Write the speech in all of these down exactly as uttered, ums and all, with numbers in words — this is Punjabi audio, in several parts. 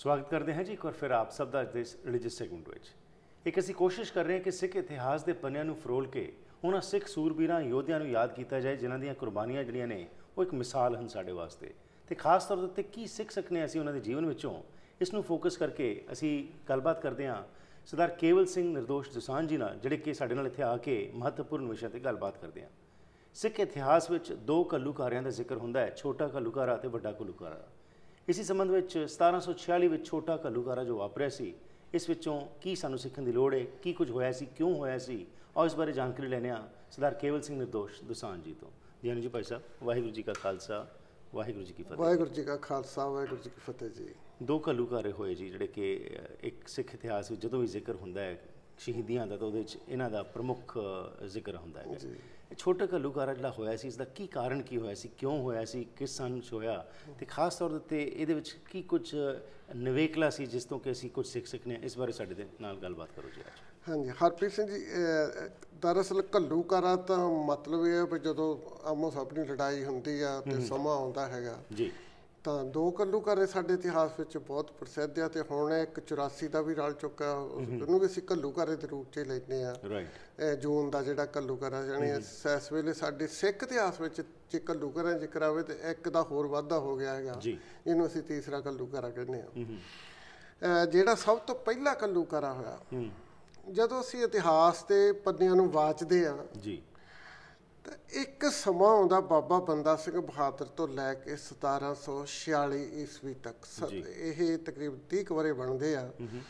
स्वागत करते हैं जी एक बार फिर आप सब का रिलीजियस सैगमेंट में। एक असी कोशिश कर रहे हैं कि सिख इतिहास के पन्नियां नूं फरोल के उन्होंने सिख सूरबीरां योद्धियां नूं याद किया जाए जिन्हां दीयां कुर्बानियां जिहड़ियां ने वो एक मिसाल हैं साडे वास्ते ते खास तौर उत्ते की सीख सकने असीं उन्हां दे जीवन विचों। इस नूं फोकस करके असीं गलबात करते हैं सरदार केवल सिंह निर्दोष दोसांझ जी नाल जिहड़े कि साडे नाल इत्थे आके महत्वपूर्ण विषयां ते गलबात करते हैं। सिख इतिहास विच दो घल्लूकारियां दा जिक्र हुंदा है, छोटा घल्लूकारा ते वड्डा घल्लूकारा। इसी संबंध में सतारा सौ छियाली में छोटा घल्लूकारा जो वापरिया सी इस विचों की सानू सीखण दी लोड़ है, की कुछ होया सी, क्यों होया सी, और इस बारे जानकारी लैने आ सरदार केवल सिंह निर्दोष दोसांझ जी तो। जी हाँ जी भाई साहब, वाहिगुरू जी का खालसा वाहिगुरू जी की फतेह। वाहिगुरू जी का खालसा वाहिगुरू जी की फतेह जी। दो घल्लूकारे होए जी जिहड़े कि एक सिख इतिहास में जदों भी जिक्र हुंदा है शहीदियां दा तो उहदे च इन्हां दा प्रमुख जिक्र हुंदा है। छोटा घल्लूकारा जिहड़ा होया सी इसदा की कारण की होया सी, क्यों होया सी, किस सन च होया ते खास तौर ते इहदे विच की कुछ नवेकला सी जिस तो कि असीं कुछ सिख सकने, इस बारे साडे दे नाल गलबात करो जी अज। हाँ जी हरप्रीत सिंह जी, दरअसल घल्लूकारा तो मतलब ये भी जो आमो सामने लड़ाई होंदी आ ते समा आउंदा हैगा जी ਤਾਂ ਦੋ ਘੱਲੂਘਾਰੇ ਸਾਡੇ ਇਤਿਹਾਸ ਵਿੱਚ ਬਹੁਤ ਪ੍ਰਸਿੱਧ ਆ ਤੇ ਹੁਣ ਇੱਕ ਚੁਰਾਸੀ ਦਾ ਵੀ ਰਲ ਚੁੱਕਾ, ਉਹਨੂੰ ਵੀ ਅਸੀਂ ਘੱਲੂਘਾਰੇ ਦੇ ਰੂਪ 'ਚ ਲੈਂਦੇ ਆ। ਜੂਨ ਦਾ ਜਿਹੜਾ ਘੱਲੂਘਾਰਾ ਜਾਣੀ ਇਸ ਵੇਲੇ ਸਾਡੇ ਸਿੱਖ ਇਤਿਹਾਸ ਵਿੱਚ ਜੇ ਘੱਲੂਘਾਰਾ ਜ਼ਿਕਰ ਆਵੇ ਤੇ ਇੱਕ ਦਾ ਹੋਰ ਵਾਧਾ ਹੋ ਗਿਆ ਹੈਗਾ, ਇਹਨੂੰ ਅਸੀਂ ਤੀਸਰਾ ਘੱਲੂਘਾਰਾ ਕਹਿੰਦੇ ਆ। ਜਿਹੜਾ ਸਭ ਤੋਂ ਪਹਿਲਾ ਘੱਲੂਘਾਰਾ ਹੋਇਆ ਜਦੋਂ ਅਸੀਂ ਇਤਿਹਾਸ ਦੇ ਪੰਨਿਆਂ ਨੂੰ ਵਾਚਦੇ ਆ ਜੀ ਤਾਂ ਇੱਕ ਸਮਾਂ ਆਉਂਦਾ ਬਾਬਾ ਬੰਦਾ ਸਿੰਘ ਬਹਾਦਰ ਤੋਂ ਲੈ ਕੇ ਸਤਾਰਾਂ ਸੌ ਛਿਆਲੀ ਈਸਵੀ ਤੱਕ, ਇਹ ਤਕਰੀਬਨ ਤੀਹ ਕੁ ਵਰੇ ਬਣਦੇ ਆ।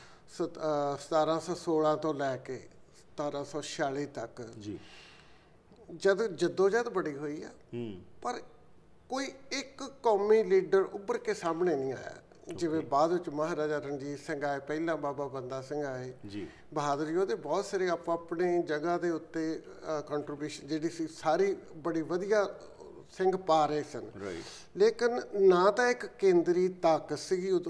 ਸਤਾਰਾਂ ਸੌ ਸੋਲਾਂ ਤੋਂ ਲੈ ਕੇ ਸਤਾਰਾਂ ਸੌ ਛਿਆਲੀ ਤੱਕ ਜਦ ਜਦੋਜਹਿਦ ਬੜੀ ਹੋਈ ਆ, ਪਰ ਕੋਈ ਇੱਕ ਕੌਮੀ ਲੀਡਰ ਉੱਭਰ ਕੇ ਸਾਹਮਣੇ ਨਹੀਂ ਆਇਆ। ਜਿਵੇਂ ਬਾਅਦ ਵਿੱਚ ਮਹਾਰਾਜਾ ਰਣਜੀਤ ਸਿੰਘ ਆਏ, ਪਹਿਲਾਂ ਬਾਬਾ ਬੰਦਾ ਸਿੰਘ ਆਏ ਜੀ, ਬਹਾਦਰ ਜੀ ਉਹਦੇ ਬਹੁਤ ਸਾਰੇ ਆਪੋ ਆਪਣੀ ਜਗ੍ਹਾ ਦੇ ਉੱਤੇ ਕੰਟਰੀਬਿਊਸ਼ਨ ਜਿਹੜੀ ਸੀ ਸਾਰੀ ਬੜੀ ਵਧੀਆ ਸਿੰਘ ਪਾ ਰਹੇ ਸਨ, ਲੇਕਿਨ ਨਾ ਤਾਂ ਇੱਕ ਕੇਂਦਰੀ ਤਾਕਤ ਸੀਗੀ ਉਦੋਂ।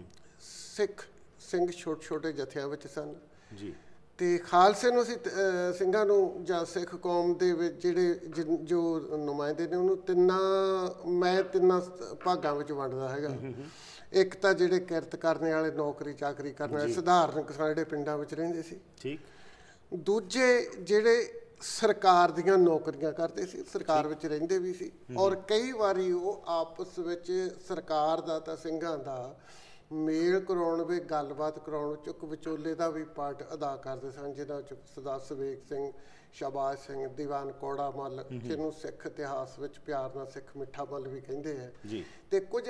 ਸਿੱਖ ਸਿੰਘ ਛੋਟੇ ਛੋਟੇ ਜਥਿਆਂ ਵਿੱਚ ਸਨ ਜੀ ਤੇ ਖਾਲਸੇ ਨੂੰ ਅਸੀਂ ਸਿੰਘਾਂ ਨੂੰ ਜਾਂ ਸਿੱਖ ਕੌਮ ਦੇ ਵਿੱਚ ਜਿਹੜੇ ਜੋ ਨੁਮਾਇੰਦੇ ਨੇ ਉਹਨੂੰ ਤਿੰਨਾਂ ਮੈਂ ਤਿੰਨਾਂ ਭਾਗਾਂ ਵਿੱਚ ਵੰਡਦਾ ਹੈਗਾ। ਇੱਕ ਤਾਂ ਜਿਹੜੇ ਕਿਰਤ ਕਰਨ ਵਾਲੇ, ਨੌਕਰੀ ਚਾਕਰੀ ਕਰਨ ਵਾਲੇ ਸਧਾਰਨ ਕਿਸਾਨ ਜਿਹੜੇ ਪਿੰਡਾਂ ਵਿੱਚ ਰਹਿੰਦੇ ਸੀ, ਠੀਕ। ਦੂਜੇ ਜਿਹੜੇ ਸਰਕਾਰ ਦੀਆਂ ਨੌਕਰੀਆਂ ਕਰਦੇ ਸੀ, ਸਰਕਾਰ ਵਿੱਚ ਰਹਿੰਦੇ ਵੀ ਸੀ, ਔਰ ਕਈ ਵਾਰੀ ਉਹ ਆਪਸ ਵਿੱਚ ਸਰਕਾਰ ਦਾ ਤਾਂ ਸਿੰਘਾਂ ਦਾ ਮੇਲ ਕਰਾਉਣ ਵਿੱਚ, ਗੱਲਬਾਤ ਕਰਾਉਣ ਵਿੱਚ ਇੱਕ ਵਿਚੋਲੇ ਦਾ ਵੀ ਪਾਰਟ ਅਦਾ ਕਰਦੇ ਸਨ, ਜਿਹਨਾਂ 'ਚ ਸਰਦਾਰ ਸਵੇਗ ਸਿੰਘ, ਸ਼ਾਬਾਸ਼ ਸਿੰਘ, ਦੀਵਾਨ ਕੌੜਾ ਮੱਲ, ਜਿਹਨੂੰ ਸਿੱਖ ਇਤਿਹਾਸ ਵਿੱਚ ਪਿਆਰ ਨਾਲ ਸਿੱਖ ਮਿੱਠਾ ਮੱਲ ਵੀ ਕਹਿੰਦੇ ਹੈ, ਤੇ ਕੁਝ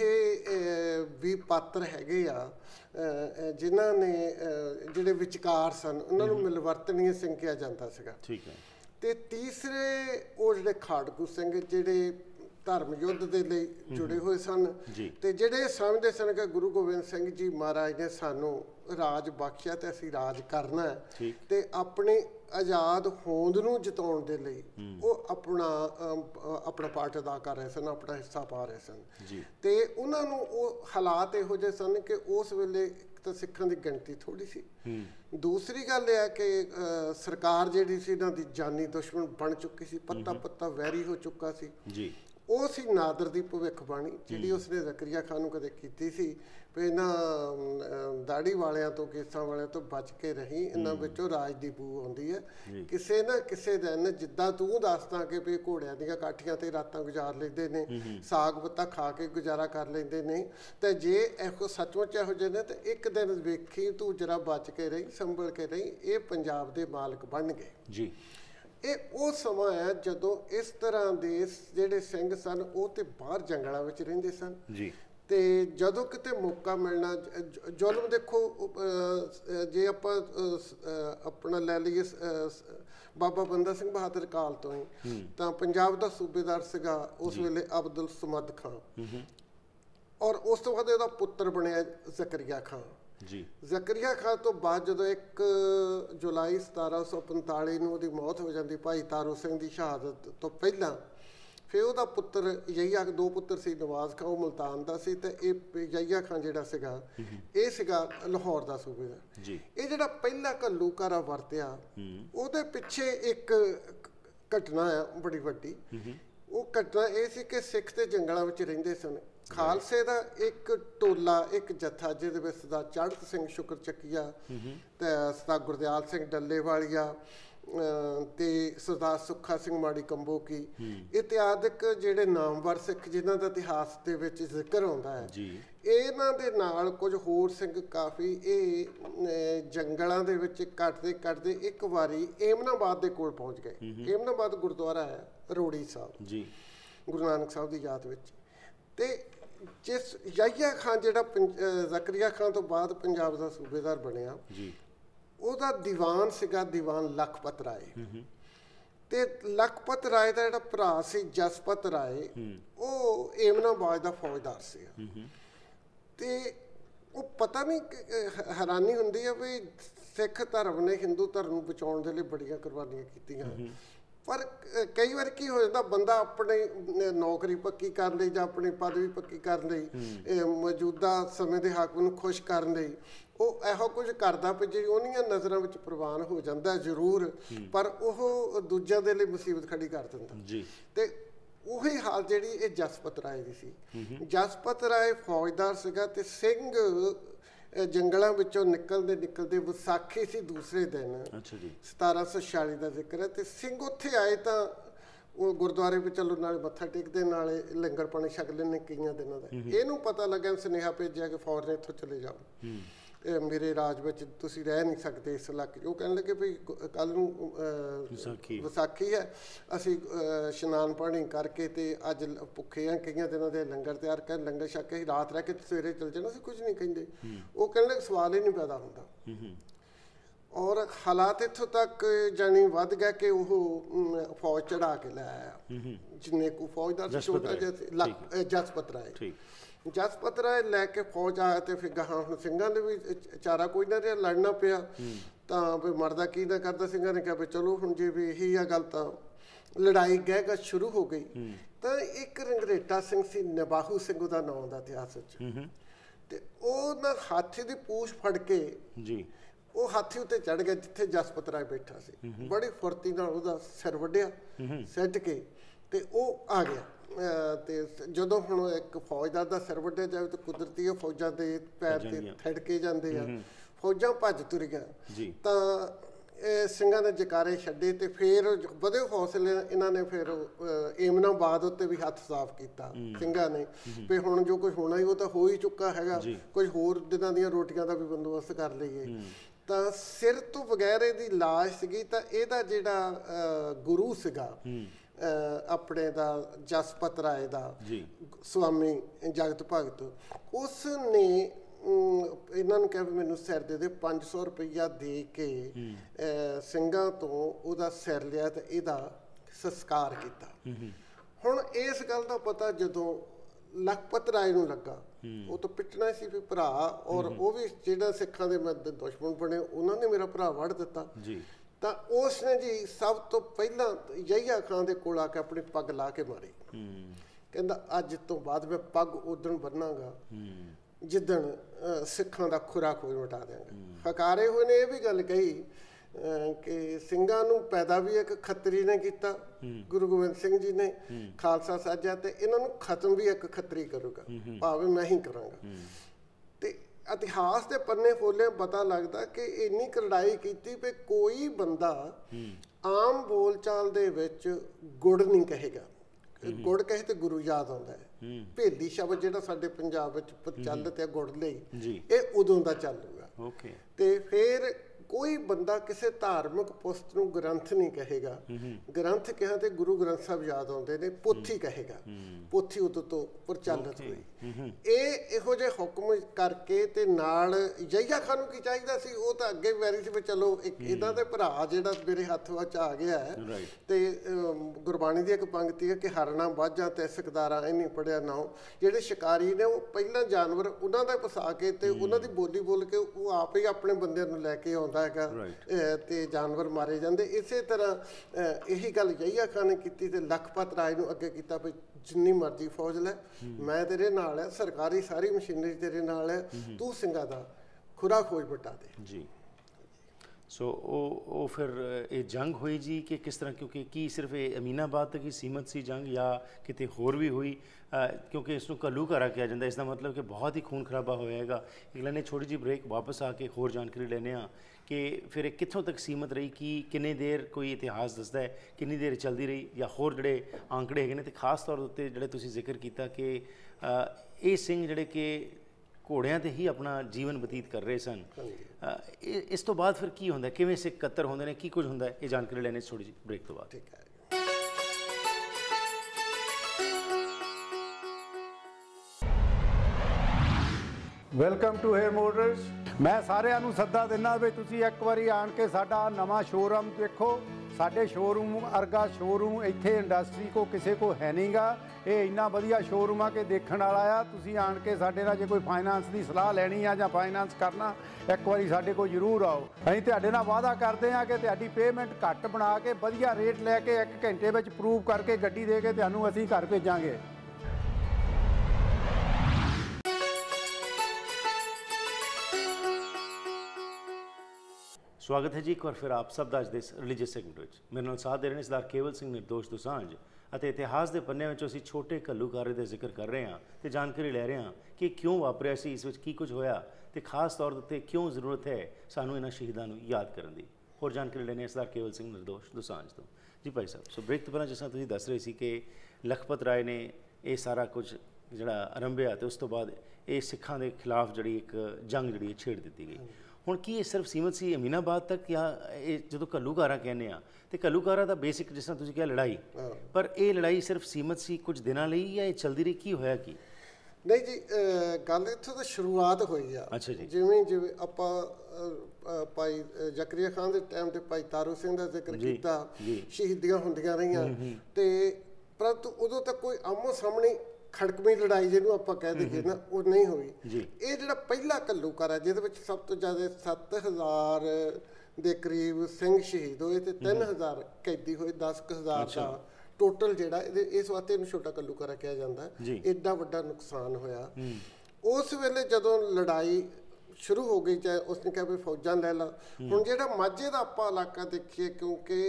ਅਜਿਹੇ ਵੀ ਪਾਤਰ ਹੈਗੇ ਆ ਜਿਨ੍ਹਾਂ ਨੇ ਜਿਹੜੇ ਵਿਚਕਾਰ ਸਨ, ਉਹਨਾਂ ਨੂੰ ਮਿਲਵਰਤਨੀਏ ਸਿੰਘ ਕਿਹਾ ਜਾਂਦਾ ਸੀਗਾ। ਠੀਕ ਹੈ। ਤੇ ਤੀਸਰੇ ਉਹ ਜਿਹੜੇ ਖਾੜਕੂ ਸਿੰਘ ਜਿਹੜੇ ਧਰਮ ਯੁੱਧ ਦੇ ਲਈ ਜੁੜੇ ਹੋਏ ਸਨ ਤੇ ਜਿਹੜੇ ਸਮਝਦੇ ਸਨ ਕਿ ਗੁਰੂ ਗੋਬਿੰਦ ਸਿੰਘ ਜੀ ਮਹਾਰਾਜ ਨੇ ਸਾਨੂੰ ਰਾਜ ਬਖਸ਼ਿਆ ਤੇ ਅਸੀਂ ਰਾਜ ਕਰਨਾ ਹੈ ਤੇ ਆਪਣੀ ਆਜ਼ਾਦ ਹੋਂਦ ਨੂੰ ਜਿਤਾਉਣ ਦੇ ਲਈ ਉਹ ਆਪਣਾ ਆਪਣਾ ਪਾਰਟ ਅਦਾ ਕਰ ਰਹੇ ਸਨ, ਆਪਣਾ ਹਿੱਸਾ ਪਾ ਰਹੇ ਸਨ। ਤੇ ਉਹਨਾਂ ਨੂੰ ਉਹ ਹਾਲਾਤ ਇਹੋ ਜਿਹੇ ਸਨ ਕਿ ਉਸ ਵੇਲੇ ਤਾਂ ਸਿੱਖਾਂ ਦੀ ਗਿਣਤੀ ਥੋੜ੍ਹੀ ਸੀ, ਦੂਸਰੀ ਗੱਲ ਇਹ ਹੈ ਕਿ ਸਰਕਾਰ ਜਿਹੜੀ ਸੀ ਇਹਨਾਂ ਦੀ ਜਾਨੀ ਦੁਸ਼ਮਣ ਬਣ ਚੁੱਕੀ ਸੀ, ਪੱਤਾ ਪੱਤਾ ਵੈਰੀ ਹੋ ਚੁੱਕਾ ਸੀ ਜੀ। ਉਹ ਸੀ ਨਾਦਰ ਦੀ ਭਵਿੱਖਬਾਣੀ ਜਿਹੜੀ ਉਸਨੇ ਜ਼ਕਰੀਆ ਖਾਨ ਨੂੰ ਕਦੇ ਕੀਤੀ ਸੀ ਵੀ ਇਹਨਾਂ ਦਾੜੀ ਵਾਲਿਆਂ ਤੋਂ, ਕੇਸਾਂ ਵਾਲਿਆਂ ਤੋਂ ਬਚ ਕੇ ਰਹੀ, ਇਹਨਾਂ ਵਿੱਚੋਂ ਰਾਜ ਦੀ ਬੂ ਆਉਂਦੀ ਹੈ। ਕਿਸੇ ਨਾ ਕਿਸੇ ਦਿਨ ਜਿੱਦਾਂ ਤੂੰ ਦੱਸਦਾ ਕਿ ਵੀ ਘੋੜਿਆਂ ਦੀਆਂ ਕਾਠੀਆਂ ਤੇ ਰਾਤਾਂ ਗੁਜ਼ਾਰ ਲੈਂਦੇ ਨੇ, ਸਾਗ ਪੱਤਾ ਖਾ ਕੇ ਗੁਜ਼ਾਰਾ ਕਰ ਲੈਂਦੇ ਨੇ, ਤੇ ਜੇ ਇਹੋ ਸੱਚਮੁੱਚ ਇਹੋ ਜਿਹੇ ਨੇ ਤੇ ਇੱਕ ਦਿਨ ਵੇਖੀ ਤੂੰ ਜਰਾ ਬਚ ਕੇ ਰਹੀ, ਸੰਭਲ ਕੇ ਰਹੀ, ਇਹ ਪੰਜਾਬ ਦੇ ਮਾਲਕ ਬਣ ਗਏ ਜੀ। ਇਹ ਉਹ ਸਮਾਂ ਹੈ ਜਦੋਂ ਇਸ ਤਰ੍ਹਾਂ ਦੇ ਜਿਹੜੇ ਸਿੰਘ ਸਨ ਉਹ ਤੇ ਬਾਹਰ ਜੰਗਲਾਂ ਵਿੱਚ ਰਹਿੰਦੇ ਸਨ ਜੀ, ਤੇ ਜਦੋਂ ਕਿਤੇ ਮੌਕਾ ਮਿਲਣਾ ਜ਼ੁਲਮ ਦੇਖੋ, ਜੇ ਆਪਾਂ ਆਪਣਾ ਲੈ ਲਈਏ ਬਾਬਾ ਬੰਦਾ ਸਿੰਘ ਬਹਾਦਰ ਕਾਲ ਤੋਂ ਹੀ ਤਾਂ ਪੰਜਾਬ ਦਾ ਸੂਬੇਦਾਰ ਸੀਗਾ ਉਸ ਵੇਲੇ ਅਬਦੁਲ ਸਮਦ ਖਾਂ, ਔਰ ਉਸ ਤੋਂ ਬਾਅਦ ਇਹਦਾ ਪੁੱਤਰ ਬਣਿਆ ਜ਼ਕਰੀਆ ਖਾਂ ਜੀ। ਜ਼ਕਰੀਆ ਖਾਨ ਤੋਂ ਬਾਅਦ ਜਦੋਂ ਇੱਕ ਜੁਲਾਈ ਸਤਾਰਾਂ ਸੌ ਪੰਤਾਲੀ ਨੂੰ ਉਹਦੀ ਮੌਤ ਹੋ ਜਾਂਦੀ ਭਾਈ ਤਾਰੂ ਸਿੰਘ ਦੀ ਸ਼ਹਾਦਤ ਤੋਂ ਪਹਿਲਾਂ, ਫਿਰ ਉਹਦਾ ਪੁੱਤਰ ਯਹੀਆ, ਦੋ ਪੁੱਤਰ ਸੀ, ਨਵਾਜ਼ ਖਾਂ ਉਹ ਮੁਲਤਾਨ ਦਾ ਸੀ ਤੇ ਇਹ ਯਹੀਆ ਖਾਨ ਜਿਹੜਾ ਸੀਗਾ ਇਹ ਸੀਗਾ ਲਾਹੌਰ ਦਾ ਸੂਬੇਦਾਰ ਜੀ। ਇਹ ਜਿਹੜਾ ਪਹਿਲਾ ਘੱਲੂਘਾਰਾ ਵਰਤਿਆ ਉਹਦੇ ਪਿੱਛੇ ਇੱਕ ਘਟਨਾ ਆ ਬੜੀ ਵੱਡੀ। ਉਹ ਘਟਨਾ ਇਹ ਸੀ ਕਿ ਸਿੱਖ ਤੇ ਜੰਗਲਾਂ ਵਿੱਚ ਰਹਿੰਦੇ ਸਨ, ਖਾਲਸੇ ਦਾ ਇੱਕ ਟੋਲਾ, ਇੱਕ ਜੱਥਾ ਜਿਹਦੇ ਵਿੱਚ ਸਰਦਾਰ ਚੜ੍ਹਤ ਸਿੰਘ ਸ਼ੁਕਰ ਚੱਕੀਆ ਤੇ ਸਰਦਾਰ ਗੁਰਦਿਆਲ ਸਿੰਘ ਡੱਲੇਵਾਲੀਆ ਤੇ ਸਰਦਾਰ ਸੁੱਖਾ ਸਿੰਘ ਮਾੜੀ ਕੰਬੋ ਕੀ ਇਤਿਹਾਦਿਕ ਜਿਹੜੇ ਨਾਮਵਰ ਸਿੱਖ ਜਿਨ੍ਹਾਂ ਦਾ ਇਤਿਹਾਸ ਦੇ ਵਿੱਚ ਜ਼ਿਕਰ ਆਉਂਦਾ ਹੈ, ਇਹਨਾਂ ਦੇ ਨਾਲ ਕੁਝ ਹੋਰ ਸਿੰਘ ਕਾਫੀ ਇਹ ਜੰਗਲਾਂ ਦੇ ਵਿੱਚ ਕੱਟਦੇ ਕੱਟਦੇ ਇੱਕ ਵਾਰੀ ਏਮਨਾਬਾਦ ਦੇ ਕੋਲ ਪਹੁੰਚ ਗਏ। ਏਮਨਾਬਾਦ ਗੁਰਦੁਆਰਾ ਹੈ ਰੋੜੀ ਸਾਹਿਬ ਜੀ, ਗੁਰੂ ਨਾਨਕ ਸਾਹਿਬ ਦੀ ਯਾਦ ਵਿੱਚ। ਤੇ ਜਿਸ ਯਹੀਆ ਖਾਨ ਜਿਹੜਾ ਜ਼ਕਰੀਆ ਖਾਨ ਤੋਂ ਬਾਅਦ ਪੰਜਾਬ ਦਾ ਸੂਬੇਦਾਰ ਬਣਿਆ, ਉਹਦਾ ਦੀਵਾਨ ਸੀਗਾ ਦੀਵਾਨ ਲਖਪਤ ਰਾਏ। ਤੇ ਲਖਪਤ ਰਾਏ ਦਾ ਜਿਹੜਾ ਭਰਾ ਸੀ ਜਸਪਤ ਰਾਏ, ਉਹ ਏਮਨਾਬਾਦ ਦਾ ਫੌਜਦਾਰ ਸੀ। ਤੇ ਉਹ ਪਤਾ ਨਹੀਂ, ਹੈਰਾਨੀ ਹੁੰਦੀ ਆ ਵੀ ਸਿੱਖ ਧਰਮ ਨੇ ਹਿੰਦੂ ਧਰਮ ਨੂੰ ਬਚਾਉਣ ਦੇ ਲਈ ਬੜੀਆਂ ਕੁਰਬਾਨੀਆਂ ਕੀਤੀਆਂ, ਪਰ ਕਈ ਵਾਰ ਕੀ ਹੋ ਜਾਂਦਾ, ਬੰਦਾ ਆਪਣੇ ਨੌਕਰੀ ਪੱਕੀ ਕਰਨ ਲਈ ਜਾਂ ਆਪਣੀ ਪਦਵੀ ਪੱਕੀ ਕਰਨ ਲਈ, ਮੌਜੂਦਾ ਸਮੇਂ ਦੇ ਹਾਕਮ ਨੂੰ ਖੁਸ਼ ਕਰਨ ਲਈ ਉਹ ਇਹੋ ਕੁਝ ਕਰਦਾ ਵੀ ਜਿਹੜੀ ਉਹਨੀਆਂ ਨਜ਼ਰਾਂ ਵਿੱਚ ਪ੍ਰਵਾਨ ਹੋ ਜਾਂਦਾ ਜ਼ਰੂਰ, ਪਰ ਉਹ ਦੂਜਿਆਂ ਦੇ ਲਈ ਮੁਸੀਬਤ ਖੜੀ ਕਰ ਦਿੰਦਾ। ਤੇ ਉਹੀ ਹਾਲ ਜਿਹੜੀ ਇਹ ਜਸਪਤ ਰਾਏ ਦੀ ਸੀ। ਜਸਪਤ ਰਾਏ ਫੌਜਦਾਰ ਸੀਗਾ ਤੇ ਸਿੰਘ ਜੰਗਲਾਂ ਵਿੱਚੋਂ ਨਿਕਲਦੇ ਨਿਕਲਦੇ ਵਿਸਾਖੀ ਸੀ ਦੂਸਰੇ ਦਿਨ, ਸਤਾਰਾਂ ਸੌ ਛਿਆਲੀ ਦਾ ਜ਼ਿਕਰ ਹੈ। ਤੇ ਸਿੰਘ ਉੱਥੇ ਆਏ ਤਾਂ ਉਹ ਗੁਰਦੁਆਰੇ ਵਿੱਚ ਚਲੋ ਨਾਲੇ ਮੱਥਾ ਟੇਕਦੇ ਨਾਲੇ ਲੰਗਰ ਪਾਣੀ ਛਕ ਲੈਂਦੇ ਕਈਆਂ ਦਿਨਾਂ ਦਾ। ਇਹਨੂੰ ਪਤਾ ਲੱਗਿਆ, ਸੁਨੇਹਾ ਭੇਜਿਆ ਕਿ ਫੌਜ ਨੇ ਇੱਥੋਂ ਚਲੇ ਜਾਓ, ਮੇਰੇ ਰਾਜ ਵਿੱਚ ਤੁਸੀਂ ਰਹਿ ਨਹੀਂ ਸਕਦੇ ਇਸ ਇਲਾਕੇ। ਉਹ ਕਹਿਣ ਲੱਗੇ ਵੀ ਕੱਲ ਨੂੰ ਵਿਸਾਖੀ ਹੈ, ਅਸੀਂ ਇਸ਼ਨਾਨ ਪਾਣੀ ਕਰਕੇ ਤੇ ਅੱਜ ਭੁੱਖੇ ਆ, ਕਈਆਂ ਦਿਨਾਂ ਦੇ ਲੰਗਰ ਤਿਆਰ ਕਰ ਲੰਗਰ ਛਕ ਕੇ ਰਾਤ ਰਹਿ ਕੇ ਸਵੇਰੇ ਚਲ ਜਾਣਾ, ਅਸੀਂ ਕੁਝ ਨਹੀਂ ਕਹਿੰਦੇ। ਉਹ ਕਹਿਣ ਲੱਗੇ ਸਵਾਲ ਹੀ ਨਹੀਂ ਪੈਦਾ ਹੁੰਦਾ। ਔਰ ਹਾਲਾਤ ਇੱਥੋਂ ਤੱਕ ਜਾਣੀ ਵੱਧ ਗਿਆ ਕਿ ਉਹ ਫੌਜ ਚੜਾ ਕੇ ਲੈ ਆਇਆ, ਜਿੰਨੇ ਕੋ ਫੌਜਦਾਰ ਛੋਟਾ ਜਿਹਾ ਜਸਪਤ ਰਾਏ। ਜਸਪਤ ਰਾਏ ਲੈ ਕੇ ਫੌਜ ਆਇਆ ਤੇ ਫਿਰ ਗਾਹਾਂ ਹੁਣ ਸਿੰਘਾਂ ਦੇ ਵੀ ਚਾਰਾ ਕੋਈ ਨਾ ਰਿਹਾ, ਲੜਨਾ ਪਿਆ। ਤਾਂ ਵੀ ਮਰਦਾ ਕੀ ਨਾ ਕਰਦਾ, ਸਿੰਘਾਂ ਨੇ ਕਿਹਾ ਵੀ ਚਲੋ ਹੁਣ ਜੇ ਵੀ ਇਹੀ ਆ ਗੱਲ ਤਾਂ ਲੜਾਈ ਗਹਿਗਾ ਸ਼ੁਰੂ ਹੋ ਗਈ। ਤਾਂ ਇੱਕ ਰੰਗਰੇਟਾ ਸਿੰਘ ਸੀ, ਨਬਾਹੂ ਸਿੰਘ ਉਹਦਾ ਨਾਂ ਦਾ ਇਤਿਹਾਸ ਵਿੱਚ, ਤੇ ਉਹ ਨਾ ਹਾਥੀ ਦੀ ਪੂਛ ਫੜ ਕੇ ਜੀ ਉਹ ਹਾਥੀ ਉੱਤੇ ਚੜ ਗਿਆ ਜਿੱਥੇ ਜਸਪਤ ਰਾਏ ਬੈਠਾ ਸੀ। ਬੜੀ ਫੁਰਤੀ ਨਾਲ ਉਹਦਾ ਸਿਰ ਵੱਢਿਆ ਸਿੱਟ ਕੇ ਤੇ ਉਹ ਆ ਗਿਆ। ਤੇ ਜਦੋਂ ਹੁਣ ਇੱਕ ਫੌਜਦਾਰ ਦਾ ਸਿਰ ਵੱਢਿਆ ਜਾਵੇ ਤਾਂ ਕੁਦਰਤੀ ਉਹ ਫੌਜਾਂ ਦੇ ਪੈਰ ਤੇ ਥੜਕੇ ਜਾਂਦੇ ਆ, ਫੌਜਾਂ ਭੱਜ ਤੁਰੀਆਂ। ਤਾਂ ਇਹ ਸਿੰਘਾਂ ਨੇ ਜਕਾਰੇ ਛੱਡੇ ਤੇ ਫਿਰ ਵਧੇ ਹੌਸਲੇ ਇਹਨਾਂ ਨੇ ਫਿਰ ਏਮਨਾਬਾਦ ਉੱਤੇ ਵੀ ਹੱਥ ਸਾਫ਼ ਕੀਤਾ ਸਿੰਘਾਂ ਨੇ ਵੀ ਹੁਣ ਜੋ ਕੁਝ ਹੋਣਾ ਹੀ ਉਹ ਤਾਂ ਹੋ ਹੀ ਚੁੱਕਾ ਹੈਗਾ, ਕੁਝ ਹੋਰ ਦਿਨਾਂ ਦੀਆਂ ਰੋਟੀਆਂ ਦਾ ਵੀ ਬੰਦੋਬਸਤ ਕਰ ਲਈਏ। ਤਾਂ ਸਿਰ ਤੋਂ ਬਗੈਰ ਇਹਦੀ ਲਾਸ਼ ਸੀਗੀ। ਤਾਂ ਇਹਦਾ ਜਿਹੜਾ ਗੁਰੂ ਸੀਗਾ ਆਪਣੇ ਦਾ ਜਸਪਤ ਰਾਏ ਦਾ ਸਵਾਮੀ ਜਗਤ ਭਗਤ, ਉਸ ਨੇ ਇਹਨਾਂ ਨੂੰ ਕਿਹਾ ਵੀ ਮੈਨੂੰ ਸਿਰ ਦੇ ਦੇ। ਪੰਜ ਸੌ ਰੁਪਈਆ ਦੇ ਕੇ ਸਿੰਘਾਂ ਤੋਂ ਉਹਦਾ ਸਿਰ ਲਿਆ ਤੇ ਇਹਦਾ ਸੰਸਕਾਰ ਕੀਤਾ। ਹੁਣ ਇਸ ਗੱਲ ਦਾ ਪਤਾ ਜਦੋਂ ਲਖਪਤ ਰਾਏ ਨੂੰ ਲੱਗਾ, ਉਹ ਤਾਂ ਪਿੱਟਣਾ ਸੀ ਵੀ ਭਰਾ, ਔਰ ਉਹ ਵੀ ਜਿਹੜਾ ਸਿੱਖਾਂ ਦੇ ਦੁਸ਼ਮਣ ਬਣੇ ਉਹਨਾਂ ਨੇ ਮੇਰਾ ਭਰਾ ਵੱਢ ਦਿੱਤਾ। ਤਾਂ ਉਸ ਨੇ ਜੀ ਸਭ ਤੋਂ ਪਹਿਲਾਂ ਯਹੀਆ ਖਾਨ ਦੇ ਕੋਲ ਆ ਕੇ ਆਪਣੀ ਪੱਗ ਲਾ ਕੇ ਮਾਰੀ। ਕਹਿੰਦਾ ਅੱਜ ਤੋਂ ਬਾਅਦ ਮੈਂ ਪੱਗ ਉਦਣ ਬੰਨਾਂਗਾ ਜਿੱਦਣ ਸਿੱਖਾਂ ਦਾ ਖੁਰਾ ਖੋਜ ਮਿਟਾ ਦਿਆਂਗਾ। ਹਕਾਰੇ ਹੋਏ ਨੇ ਇਹ ਵੀ ਗੱਲ ਕਹੀ ਕਿ ਸਿੰਘਾਂ ਨੂੰ ਪੈਦਾ ਵੀ ਇੱਕ ਖੱਤਰੀ ਨੇ ਕੀਤਾ, ਗੁਰੂ ਗੋਬਿੰਦ ਸਿੰਘ ਜੀ ਨੇ ਖਾਲਸਾ ਸਾਜਿਆ, ਤੇ ਇਹਨਾਂ ਨੂੰ ਖਤਮ ਵੀ ਇੱਕ ਖੱਤਰੀ ਕਰੂਗਾ, ਭਾਵੇਂ ਮੈਂ ਹੀ ਕਰਾਂਗਾ। ਤੇ ਇਤਿਹਾਸ ਦੇ ਪੰਨੇ ਫੋਲੇ ਪਤਾ ਲੱਗਦਾ ਕਿ ਇੰਨੀ ਲੜਾਈ ਕੀਤੀ ਵੀ ਕੋਈ ਬੰਦਾ ਆਮ ਬੋਲਚਾਲ ਦੇ ਵਿੱਚ ਗੁੜ ਨਹੀਂ ਕਹੇਗਾ। ਗੁੜ ਕਹੇ ਤੇ ਗੁਰੂ ਯਾਦ ਆਉਂਦਾ ਹੈ। ਭੇਲੀ ਸ਼ਬਦ ਜਿਹੜਾ ਸਾਡੇ ਪੰਜਾਬ ਵਿੱਚ ਪ੍ਰਚਲਿਤ ਹੈ ਗੁੜ ਲਈ, ਇਹ ਉਦੋਂ ਦਾ ਚੱਲੂਗਾ। ਤੇ ਫਿਰ ਕੋਈ ਬੰਦਾ ਕਿਸੇ ਧਾਰਮਿਕ ਪੁਸਤਕ ਨੂੰ ਗ੍ਰੰਥ ਨਹੀਂ ਕਹੇਗਾ। ਗ੍ਰੰਥ ਕਿਹਾ ਤੇ ਗੁਰੂ ਗ੍ਰੰਥ ਸਾਹਿਬ ਯਾਦ ਆਉਂਦੇ ਨੇ। ਪੋਥੀ ਕਹੇਗਾ, ਪੋਥੀ ਉਦੋਂ ਤੋਂ ਪ੍ਰਚਲਿਤ ਹੋਈ। ਇਹ ਇਹੋ ਜਿਹੇ ਹੁਕਮ ਕਰਕੇ ਤੇ ਨਾਲ ਯਹੀਆ ਖਾਨ ਨੂੰ ਕੀ ਚਾਹੀਦਾ ਸੀ, ਉਹ ਤਾਂ ਅੱਗੇ ਵੈਰੀ ਸੀ ਵੀ ਚਲੋ ਇੱਕ ਇਹਨਾਂ ਦੇ ਭਰਾ ਜਿਹੜਾ ਮੇਰੇ ਹੱਥ ਵਿੱਚ ਆ ਗਿਆ ਹੈ। ਤੇ ਗੁਰਬਾਣੀ ਦੀ ਇੱਕ ਪੰਕਤੀ ਹੈ ਕਿ ਹਰਨਾ ਬਾਝਾਂ ਤੇ ਸਿਕਦਾਰਾਂ ਇਹ ਨਹੀਂ ਪੜਿਆ ਨਾ। ਜਿਹੜੇ ਸ਼ਿਕਾਰੀ ਨੇ ਉਹ ਪਹਿਲਾਂ ਜਾਨਵਰ ਉਹਨਾਂ ਦਾ ਫਸਾ ਕੇ ਤੇ ਉਹਨਾਂ ਦੀ ਬੋਲੀ ਬੋਲ ਕੇ ਉਹ ਆਪ ਹੀ ਆਪਣੇ ਬੰਦਿਆਂ ਨੂੰ ਲੈ ਕੇ ਆਉਂਦਾ ਹੈਗਾ ਤੇ ਜਾਨਵਰ ਮਾਰੇ ਜਾਂਦੇ। ਇਸੇ ਤਰ੍ਹਾਂ ਇਹੀ ਗੱਲ ਯਹੀਆ ਖਾਨ ਨੇ ਕੀਤੀ ਤੇ ਲਖਪਤ ਰਾਏ ਨੂੰ ਅੱਗੇ ਕੀਤਾ ਵੀ ਜਿੰਨੀ ਮਰਜ਼ੀ ਫੌਜ ਲੈ, ਮੈਂ ਤੇਰੇ ਨਾਲ ਹੈ, ਸਰਕਾਰੀ ਸਾਰੀ ਮਸ਼ੀਨਰੀ ਤੇਰੇ ਨਾਲ ਹੈ, ਤੂੰ ਸਿੰਘਾਂ ਦਾ ਖੁਰਾ ਖੋਜ ਮਿਟਾ ਦੇ। ਜੀ ਸੋ ਉਹ ਉਹ ਫਿਰ ਇਹ ਜੰਗ ਹੋਈ ਜੀ ਕਿ ਕਿਸ ਤਰ੍ਹਾਂ, ਕਿਉਂਕਿ ਕੀ ਸਿਰਫ ਇਹ ਅਮੀਨਾਬਾਦ ਤੱਕ ਹੀ ਸੀਮਤ ਸੀ ਜੰਗ ਜਾਂ ਕਿਤੇ ਹੋਰ ਵੀ ਹੋਈ? ਕਿਉਂਕਿ ਇਸ ਨੂੰ ਘੱਲੂ ਘਾਰਾ ਕਿਹਾ ਜਾਂਦਾ, ਇਸ ਦਾ ਮਤਲਬ ਕਿ ਬਹੁਤ ਹੀ ਖੂਨ ਖਰਾਬਾ ਹੋਏਗਾ। ਇੱਕ ਲੈਣੇ ਛੋਟੀ ਜਿਹੀ ਬ੍ਰੇਕ, ਵਾਪਸ ਆ ਕੇ ਹੋਰ ਜਾਣਕਾਰੀ ਲੈਂਦੇ ਹਾਂ ਕਿ ਫਿਰ ਇਹ ਕਿੱਥੋਂ ਤੱਕ ਸੀਮਤ ਰਹੀ, ਕੀ ਕਿੰਨੇ ਦੇਰ ਕੋਈ ਇਤਿਹਾਸ ਦੱਸਦਾ ਹੈ ਕਿੰਨੀ ਦੇਰ ਚੱਲਦੀ ਰਹੀ, ਜਾਂ ਹੋਰ ਜਿਹੜੇ ਆંકੜੇ ਹੈਗੇ ਨੇ। ਅਤੇ ਖਾਸ ਤੌਰ ਉੱਤੇ ਜਿਹੜੇ ਤੁਸੀਂ ਜ਼ਿਕਰ ਕੀਤਾ ਕਿ ਇਹ ਸਿੰਘ ਜਿਹੜੇ ਕਿ ਘੋੜਿਆਂ 'ਤੇ ਹੀ ਆਪਣਾ ਜੀਵਨ ਬਤੀਤ ਕਰ ਰਹੇ ਸਨ, ਇਸ ਤੋਂ ਬਾਅਦ ਫਿਰ ਕੀ ਹੁੰਦਾ, ਕਿਵੇਂ ਸਿੱਖ ਇਕੱਤਰ ਹੁੰਦੇ ਨੇ, ਕੀ ਕੁਝ ਹੁੰਦਾ ਹੈ, ਇਹ ਜਾਣਕਾਰੀ ਲੈਣੇ ਥੋੜ੍ਹੀ ਜਿਹੀ ਬ੍ਰੇਕ ਤੋਂ ਬਾਅਦ। ਠੀਕ ਹੈ। Welcome to hair motors. ਮੈਂ ਸਾਰਿਆਂ ਨੂੰ ਸੱਦਾ ਦਿੰਦਾ ਵੀ ਤੁਸੀਂ ਇੱਕ ਵਾਰੀ ਆਣ ਕੇ ਸਾਡਾ ਨਵਾਂ ਸ਼ੋਰੂਮ ਦੇਖੋ। ਸਾਡੇ ਸ਼ੋਰੂਮ ਵਰਗਾ ਸ਼ੋਰੂਮ ਇੱਥੇ ਇੰਡਸਟਰੀ ਕੋ ਕਿਸੇ ਕੋ ਹੈ ਨਹੀਂਗਾ। ਇਹ ਇੰਨਾ ਵਧੀਆ ਸ਼ੋਰੂਮ ਆ ਕਿ ਦੇਖਣ ਵਾਲਾ ਆ। ਤੁਸੀਂ ਆਣ ਕੇ ਸਾਡੇ ਨਾਲ ਜੇ ਕੋਈ ਫਾਈਨਾਂਸ ਦੀ ਸਲਾਹ ਲੈਣੀ ਆ ਜਾਂ ਫਾਈਨਾਂਸ ਕਰਨਾ, ਇੱਕ ਵਾਰੀ ਸਾਡੇ ਕੋਲ ਜ਼ਰੂਰ ਆਓ। ਅਸੀਂ ਤੁਹਾਡੇ ਨਾਲ ਵਾਅਦਾ ਕਰਦੇ ਹਾਂ ਕਿ ਤੁਹਾਡੀ ਪੇਮੈਂਟ ਘੱਟ ਬਣਾ ਕੇ ਵਧੀਆ ਰੇਟ ਲੈ ਕੇ ਇੱਕ ਘੰਟੇ ਵਿੱਚ ਪ੍ਰੂਵ ਕਰਕੇ ਗੱਡੀ ਦੇ ਕੇ ਤੁਹਾਨੂੰ ਅਸੀਂ ਘਰ ਭੇਜਾਂਗੇ। ਸਵਾਗਤ ਹੈ ਜੀ ਇੱਕ ਵਾਰ ਫਿਰ ਆਪ ਸਭ ਦਾ ਅੱਜ ਦੇ ਰਿਲੀਜੀਅਸ ਸੈਗਮੈਂਟ ਵਿੱਚ। ਮੇਰੇ ਨਾਲ ਸਾਥ ਦੇ ਰਹੇ ਨੇ ਸਰਦਾਰ ਕੇਵਲ ਸਿੰਘ ਨਿਰਦੋਸ਼ ਦੋਸਾਂਝ, ਅਤੇ ਇਤਿਹਾਸ ਦੇ ਪੰਨਿਆਂ ਵਿੱਚ ਅਸੀਂ ਛੋਟੇ ਘੱਲੂਘਾਰੇ ਦਾ ਜ਼ਿਕਰ ਕਰ ਰਹੇ ਹਾਂ ਅਤੇ ਜਾਣਕਾਰੀ ਲੈ ਰਹੇ ਹਾਂ ਕਿ ਕਿਉਂ ਵਾਪਰਿਆ ਸੀ, ਇਸ ਵਿੱਚ ਕੀ ਕੁਝ ਹੋਇਆ, ਅਤੇ ਖਾਸ ਤੌਰ ਉੱਤੇ ਕਿਉਂ ਜ਼ਰੂਰਤ ਹੈ ਸਾਨੂੰ ਇਹਨਾਂ ਸ਼ਹੀਦਾਂ ਨੂੰ ਯਾਦ ਕਰਨ ਦੀ। ਹੋਰ ਜਾਣਕਾਰੀ ਲੈਣੇ ਸਰਦਾਰ ਕੇਵਲ ਸਿੰਘ ਨਿਰਦੋਸ਼ ਦੋਸਾਂਝ ਤੋਂ। ਜੀ ਭਾਈ ਸਾਹਿਬ, ਸੋ ਬ੍ਰੇਕ ਤੋਂ ਪਹਿਲਾਂ ਜਿਸ ਤਰ੍ਹਾਂ ਤੁਸੀਂ ਦੱਸ ਰਹੇ ਸੀ ਕਿ ਲਖਪਤ ਰਾਏ ਨੇ ਇਹ ਸਾਰਾ ਕੁਝ ਜਿਹੜਾ ਆਰੰਭਿਆ ਅਤੇ ਉਸ ਤੋਂ ਬਾਅਦ ਇਹ ਸਿੱਖਾਂ ਦੇ ਖਿਲਾਫ ਜਿਹੜੀ ਇੱਕ ਜੰਗ ਜਿਹੜੀ ਛੇੜ ਦਿੱਤੀ ਗਈ। ਹੁਣ ਕੀ ਇਹ ਸਿਰਫ ਸੀਮਤ ਸੀ ਅਮੀਨਾਬਾਦ ਤੱਕ, ਜਾਂ ਇਹ ਜਦੋਂ ਘੱਲੂਘਾਰਾ ਕਹਿੰਦੇ ਆ ਅਤੇ ਘੱਲੂਘਾਰਾ ਦਾ ਬੇਸਿਕ ਜਿਸ ਤਰ੍ਹਾਂ ਤੁਸੀਂ ਕਿਹਾ ਲੜਾਈ, ਪਰ ਇਹ ਲੜਾਈ ਸਿਰਫ ਸੀਮਤ ਸੀ ਕੁਝ ਦਿਨਾਂ ਲਈ ਜਾਂ ਇਹ ਚੱਲਦੀ ਰਹੀ, ਕੀ ਹੋਇਆ ਕੀ? ਨਹੀਂ ਜੀ, ਗੱਲ ਇੱਥੋਂ ਤਾਂ ਸ਼ੁਰੂਆਤ ਹੋਈ ਆ। ਅੱਛਾ ਜੀ। ਜਿਵੇਂ ਜਿਵੇਂ ਆਪਾਂ ਭਾਈ ਜ਼ਕਰੀਆ ਖਾਨ ਦੇ ਟਾਈਮ ਤੇ ਭਾਈ ਤਾਰੂ ਸਿੰਘ ਦਾ ਜ਼ਿਕਰ ਕੀਤਾ, ਸ਼ਹੀਦੀਆਂ ਹੁੰਦੀਆਂ ਰਹੀਆਂ, ਤੇ ਪਰੰਤੂ ਉਦੋਂ ਤੱਕ ਕੋਈ ਆਮੋ ਸਾਹਮਣੇ ਖੜਕਵੀਂ ਲੜਾਈ ਜਿਹਨੂੰ ਆਪਾਂ ਕਹਿ ਦਈਏ ਨਾ, ਉਹ ਨਹੀਂ ਹੋਈ। ਇਹ ਜਿਹੜਾ ਪਹਿਲਾ ਘੱਲੂਘਾਰਾ ਜਿਹਦੇ ਵਿੱਚ ਸਭ ਤੋਂ ਜ਼ਿਆਦਾ ਸੱਤ ਹਜ਼ਾਰ ਦੇ ਕਰੀਬ ਸਿੰਘ ਸ਼ਹੀਦ ਹੋਏ ਤੇ ਤਿੰਨ ਹਜ਼ਾਰ ਕੈਦੀ ਹੋਏ, ਦਸ ਕੁ ਹਜ਼ਾਰ ਦਾ ਟੋਟਲ ਜਿਹੜਾ ਇਹਦੇ ਇਸ ਵਾਸਤੇ ਇਹਨੂੰ ਛੋਟਾ ਘੱਲੂਘਾਰਾ ਕਿਹਾ ਜਾਂਦਾ। ਏਡਾ ਵੱਡਾ ਨੁਕਸਾਨ ਹੋਇਆ ਉਸ ਵੇਲੇ ਜਦੋਂ ਲੜਾਈ ਸ਼ੁਰੂ ਹੋ ਗਈ। ਚਾਹੇ ਉਸਨੇ ਕਿਹਾ ਵੀ ਫੌਜਾਂ ਲੈ ਲਾ। ਹੁਣ ਜਿਹੜਾ ਮਾਝੇ ਦਾ ਆਪਾਂ ਇਲਾਕਾ ਦੇਖੀਏ, ਕਿਉਂਕਿ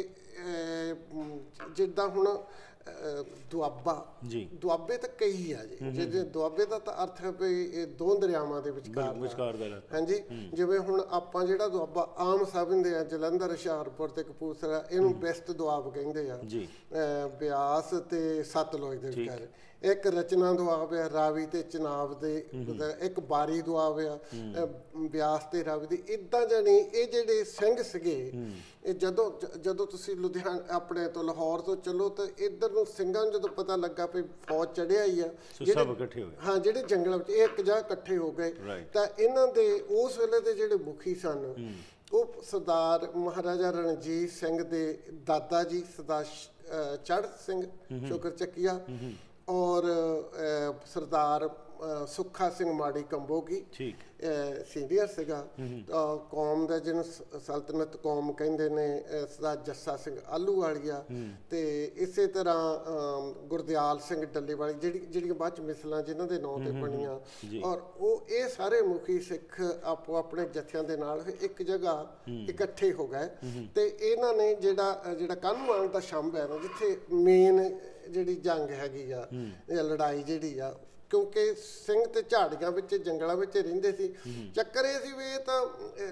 ਜਿੱਦਾਂ ਹੁਣ ਦੁਆਬਾ, ਦੁਆਬੇ ਤਾਂ ਕਈ ਆ ਜੀ, ਜੇ ਦੁਆਬੇ ਦਾ ਤਾਂ ਅਰਥ ਹੈ ਵੀ ਇਹ ਦੋ ਦਰਿਆਵਾਂ ਦੇ ਵਿਚਕਾਰ ਦਾ। ਹਾਂਜੀ, ਜਿਵੇਂ ਹੁਣ ਆਪਾਂ ਜਿਹੜਾ ਦੁਆਬਾ ਆਮ ਸਮਝਦੇ ਆ, ਜਲੰਧਰ, ਹੁਸ਼ਿਆਰਪੁਰ ਤੇ ਕਪੂਰਥਲਾ, ਇਹਨੂੰ ਬੈਸਟ ਦੁਆਬ ਕਹਿੰਦੇ ਆ। ਬਿਆਸ ਤੇ ਸਤਲੁਜ ਦੇ ਵਿਚਕਾਰ ਇੱਕ ਰਚਨਾ ਦੁਆਬ ਆ, ਰਾਵੀ ਤੇ ਚਨਾਬ ਦੇ, ਇੱਕ ਬਾਰੀ ਦੁਆਬ ਆ, ਬਿਆਸ ਤੇ ਰਾਵੀ ਦੀ। ਇੱਦਾਂ ਜਾਣੀ ਇਹ ਜਿਹੜੇ ਸਿੰਘ ਸੀਗੇ, ਇਹ ਜਦੋਂ ਜਦੋਂ ਤੁਸੀਂ ਲੁਧਿਆਣਾ ਆਪਣੇ ਤੋਂ ਲਾਹੌਰ ਤੋਂ ਚੱਲੋ ਤਾਂ ਇੱਧਰ ਨੂੰ ਸਿੰਘਾਂ ਨੂੰ ਜਦੋਂ ਪਤਾ ਲੱਗਾ ਵੀ ਫੌਜ ਚੜ੍ਹਿਆ ਹੀ ਆ, ਹਾਂ, ਜਿਹੜੇ ਜੰਗਲਾਂ ਵਿੱਚ ਇੱਕ ਜਗ੍ਹਾ ਇਕੱਠੇ ਹੋ ਗਏ, ਤਾਂ ਇਹਨਾਂ ਦੇ ਉਸ ਵੇਲੇ ਦੇ ਜਿਹੜੇ ਮੁਖੀ ਸਨ ਉਹ ਸਰਦਾਰ ਮਹਾਰਾਜਾ ਰਣਜੀਤ ਸਿੰਘ ਦੇ ਦਾਦਾ ਜੀ ਸਰਦਾਰ ਚੜ੍ਹ ਸਿੰਘ ਸ਼ੁਕਰ ਚੱਕੀਆ ਔਰ ਸਰਦਾਰ ਸੁੱਖਾ ਸਿੰਘ ਮਾੜੀ ਕੰਬੋਗੀ ਸੀਨੀਅਰ ਸੀਗਾ। ਕੌਮ ਦਾ ਜਿਹਨੂੰ ਸਲਤਨਤ ਕੌਮ ਕਹਿੰਦੇ ਨੇ, ਸਰਦਾਰ ਜੱਸਾ ਸਿੰਘ ਆਹਲੂਵਾਲੀਆ, ਤੇ ਇਸੇ ਤਰ੍ਹਾਂ ਗੁਰਦਿਆਲ ਸਿੰਘ ਡੱਲੇਵਾਲੀ, ਜਿਹੜੀ ਜਿਹੜੀਆਂ ਬਾਅਦ ਚ ਮਿਸਲਾਂ ਜਿਨ੍ਹਾਂ ਦੇ ਨਾਂ ਤੇ ਬਣੀਆਂ, ਔਰ ਉਹ ਇਹ ਸਾਰੇ ਮੁਖੀ ਸਿੱਖ ਆਪੋ ਆਪਣੇ ਜਥਿਆਂ ਦੇ ਨਾਲ ਇੱਕ ਜਗ੍ਹਾ ਇਕੱਠੇ ਹੋ ਗਏ। ਤੇ ਇਹਨਾਂ ਨੇ ਜਿਹੜਾ ਜਿਹੜਾ ਕਾਹਨੂੰਵਾਨ ਦਾ ਸ਼ੰਭ ਹੈ ਨਾ, ਜਿੱਥੇ ਮੇਨ ਜਿਹੜੀ ਜੰਗ ਹੈਗੀ ਆ, ਲੜਾਈ ਜਿਹੜੀ ਆ, ਕਿਉਂਕਿ ਸਿੰਘ ਤੇ ਝਾੜੀਆਂ ਵਿੱਚ ਜੰਗਲਾਂ ਵਿੱਚ ਰਹਿੰਦੇ ਸੀ। ਚੱਕਰ ਇਹ ਸੀ ਵੀ ਇਹ ਤਾਂ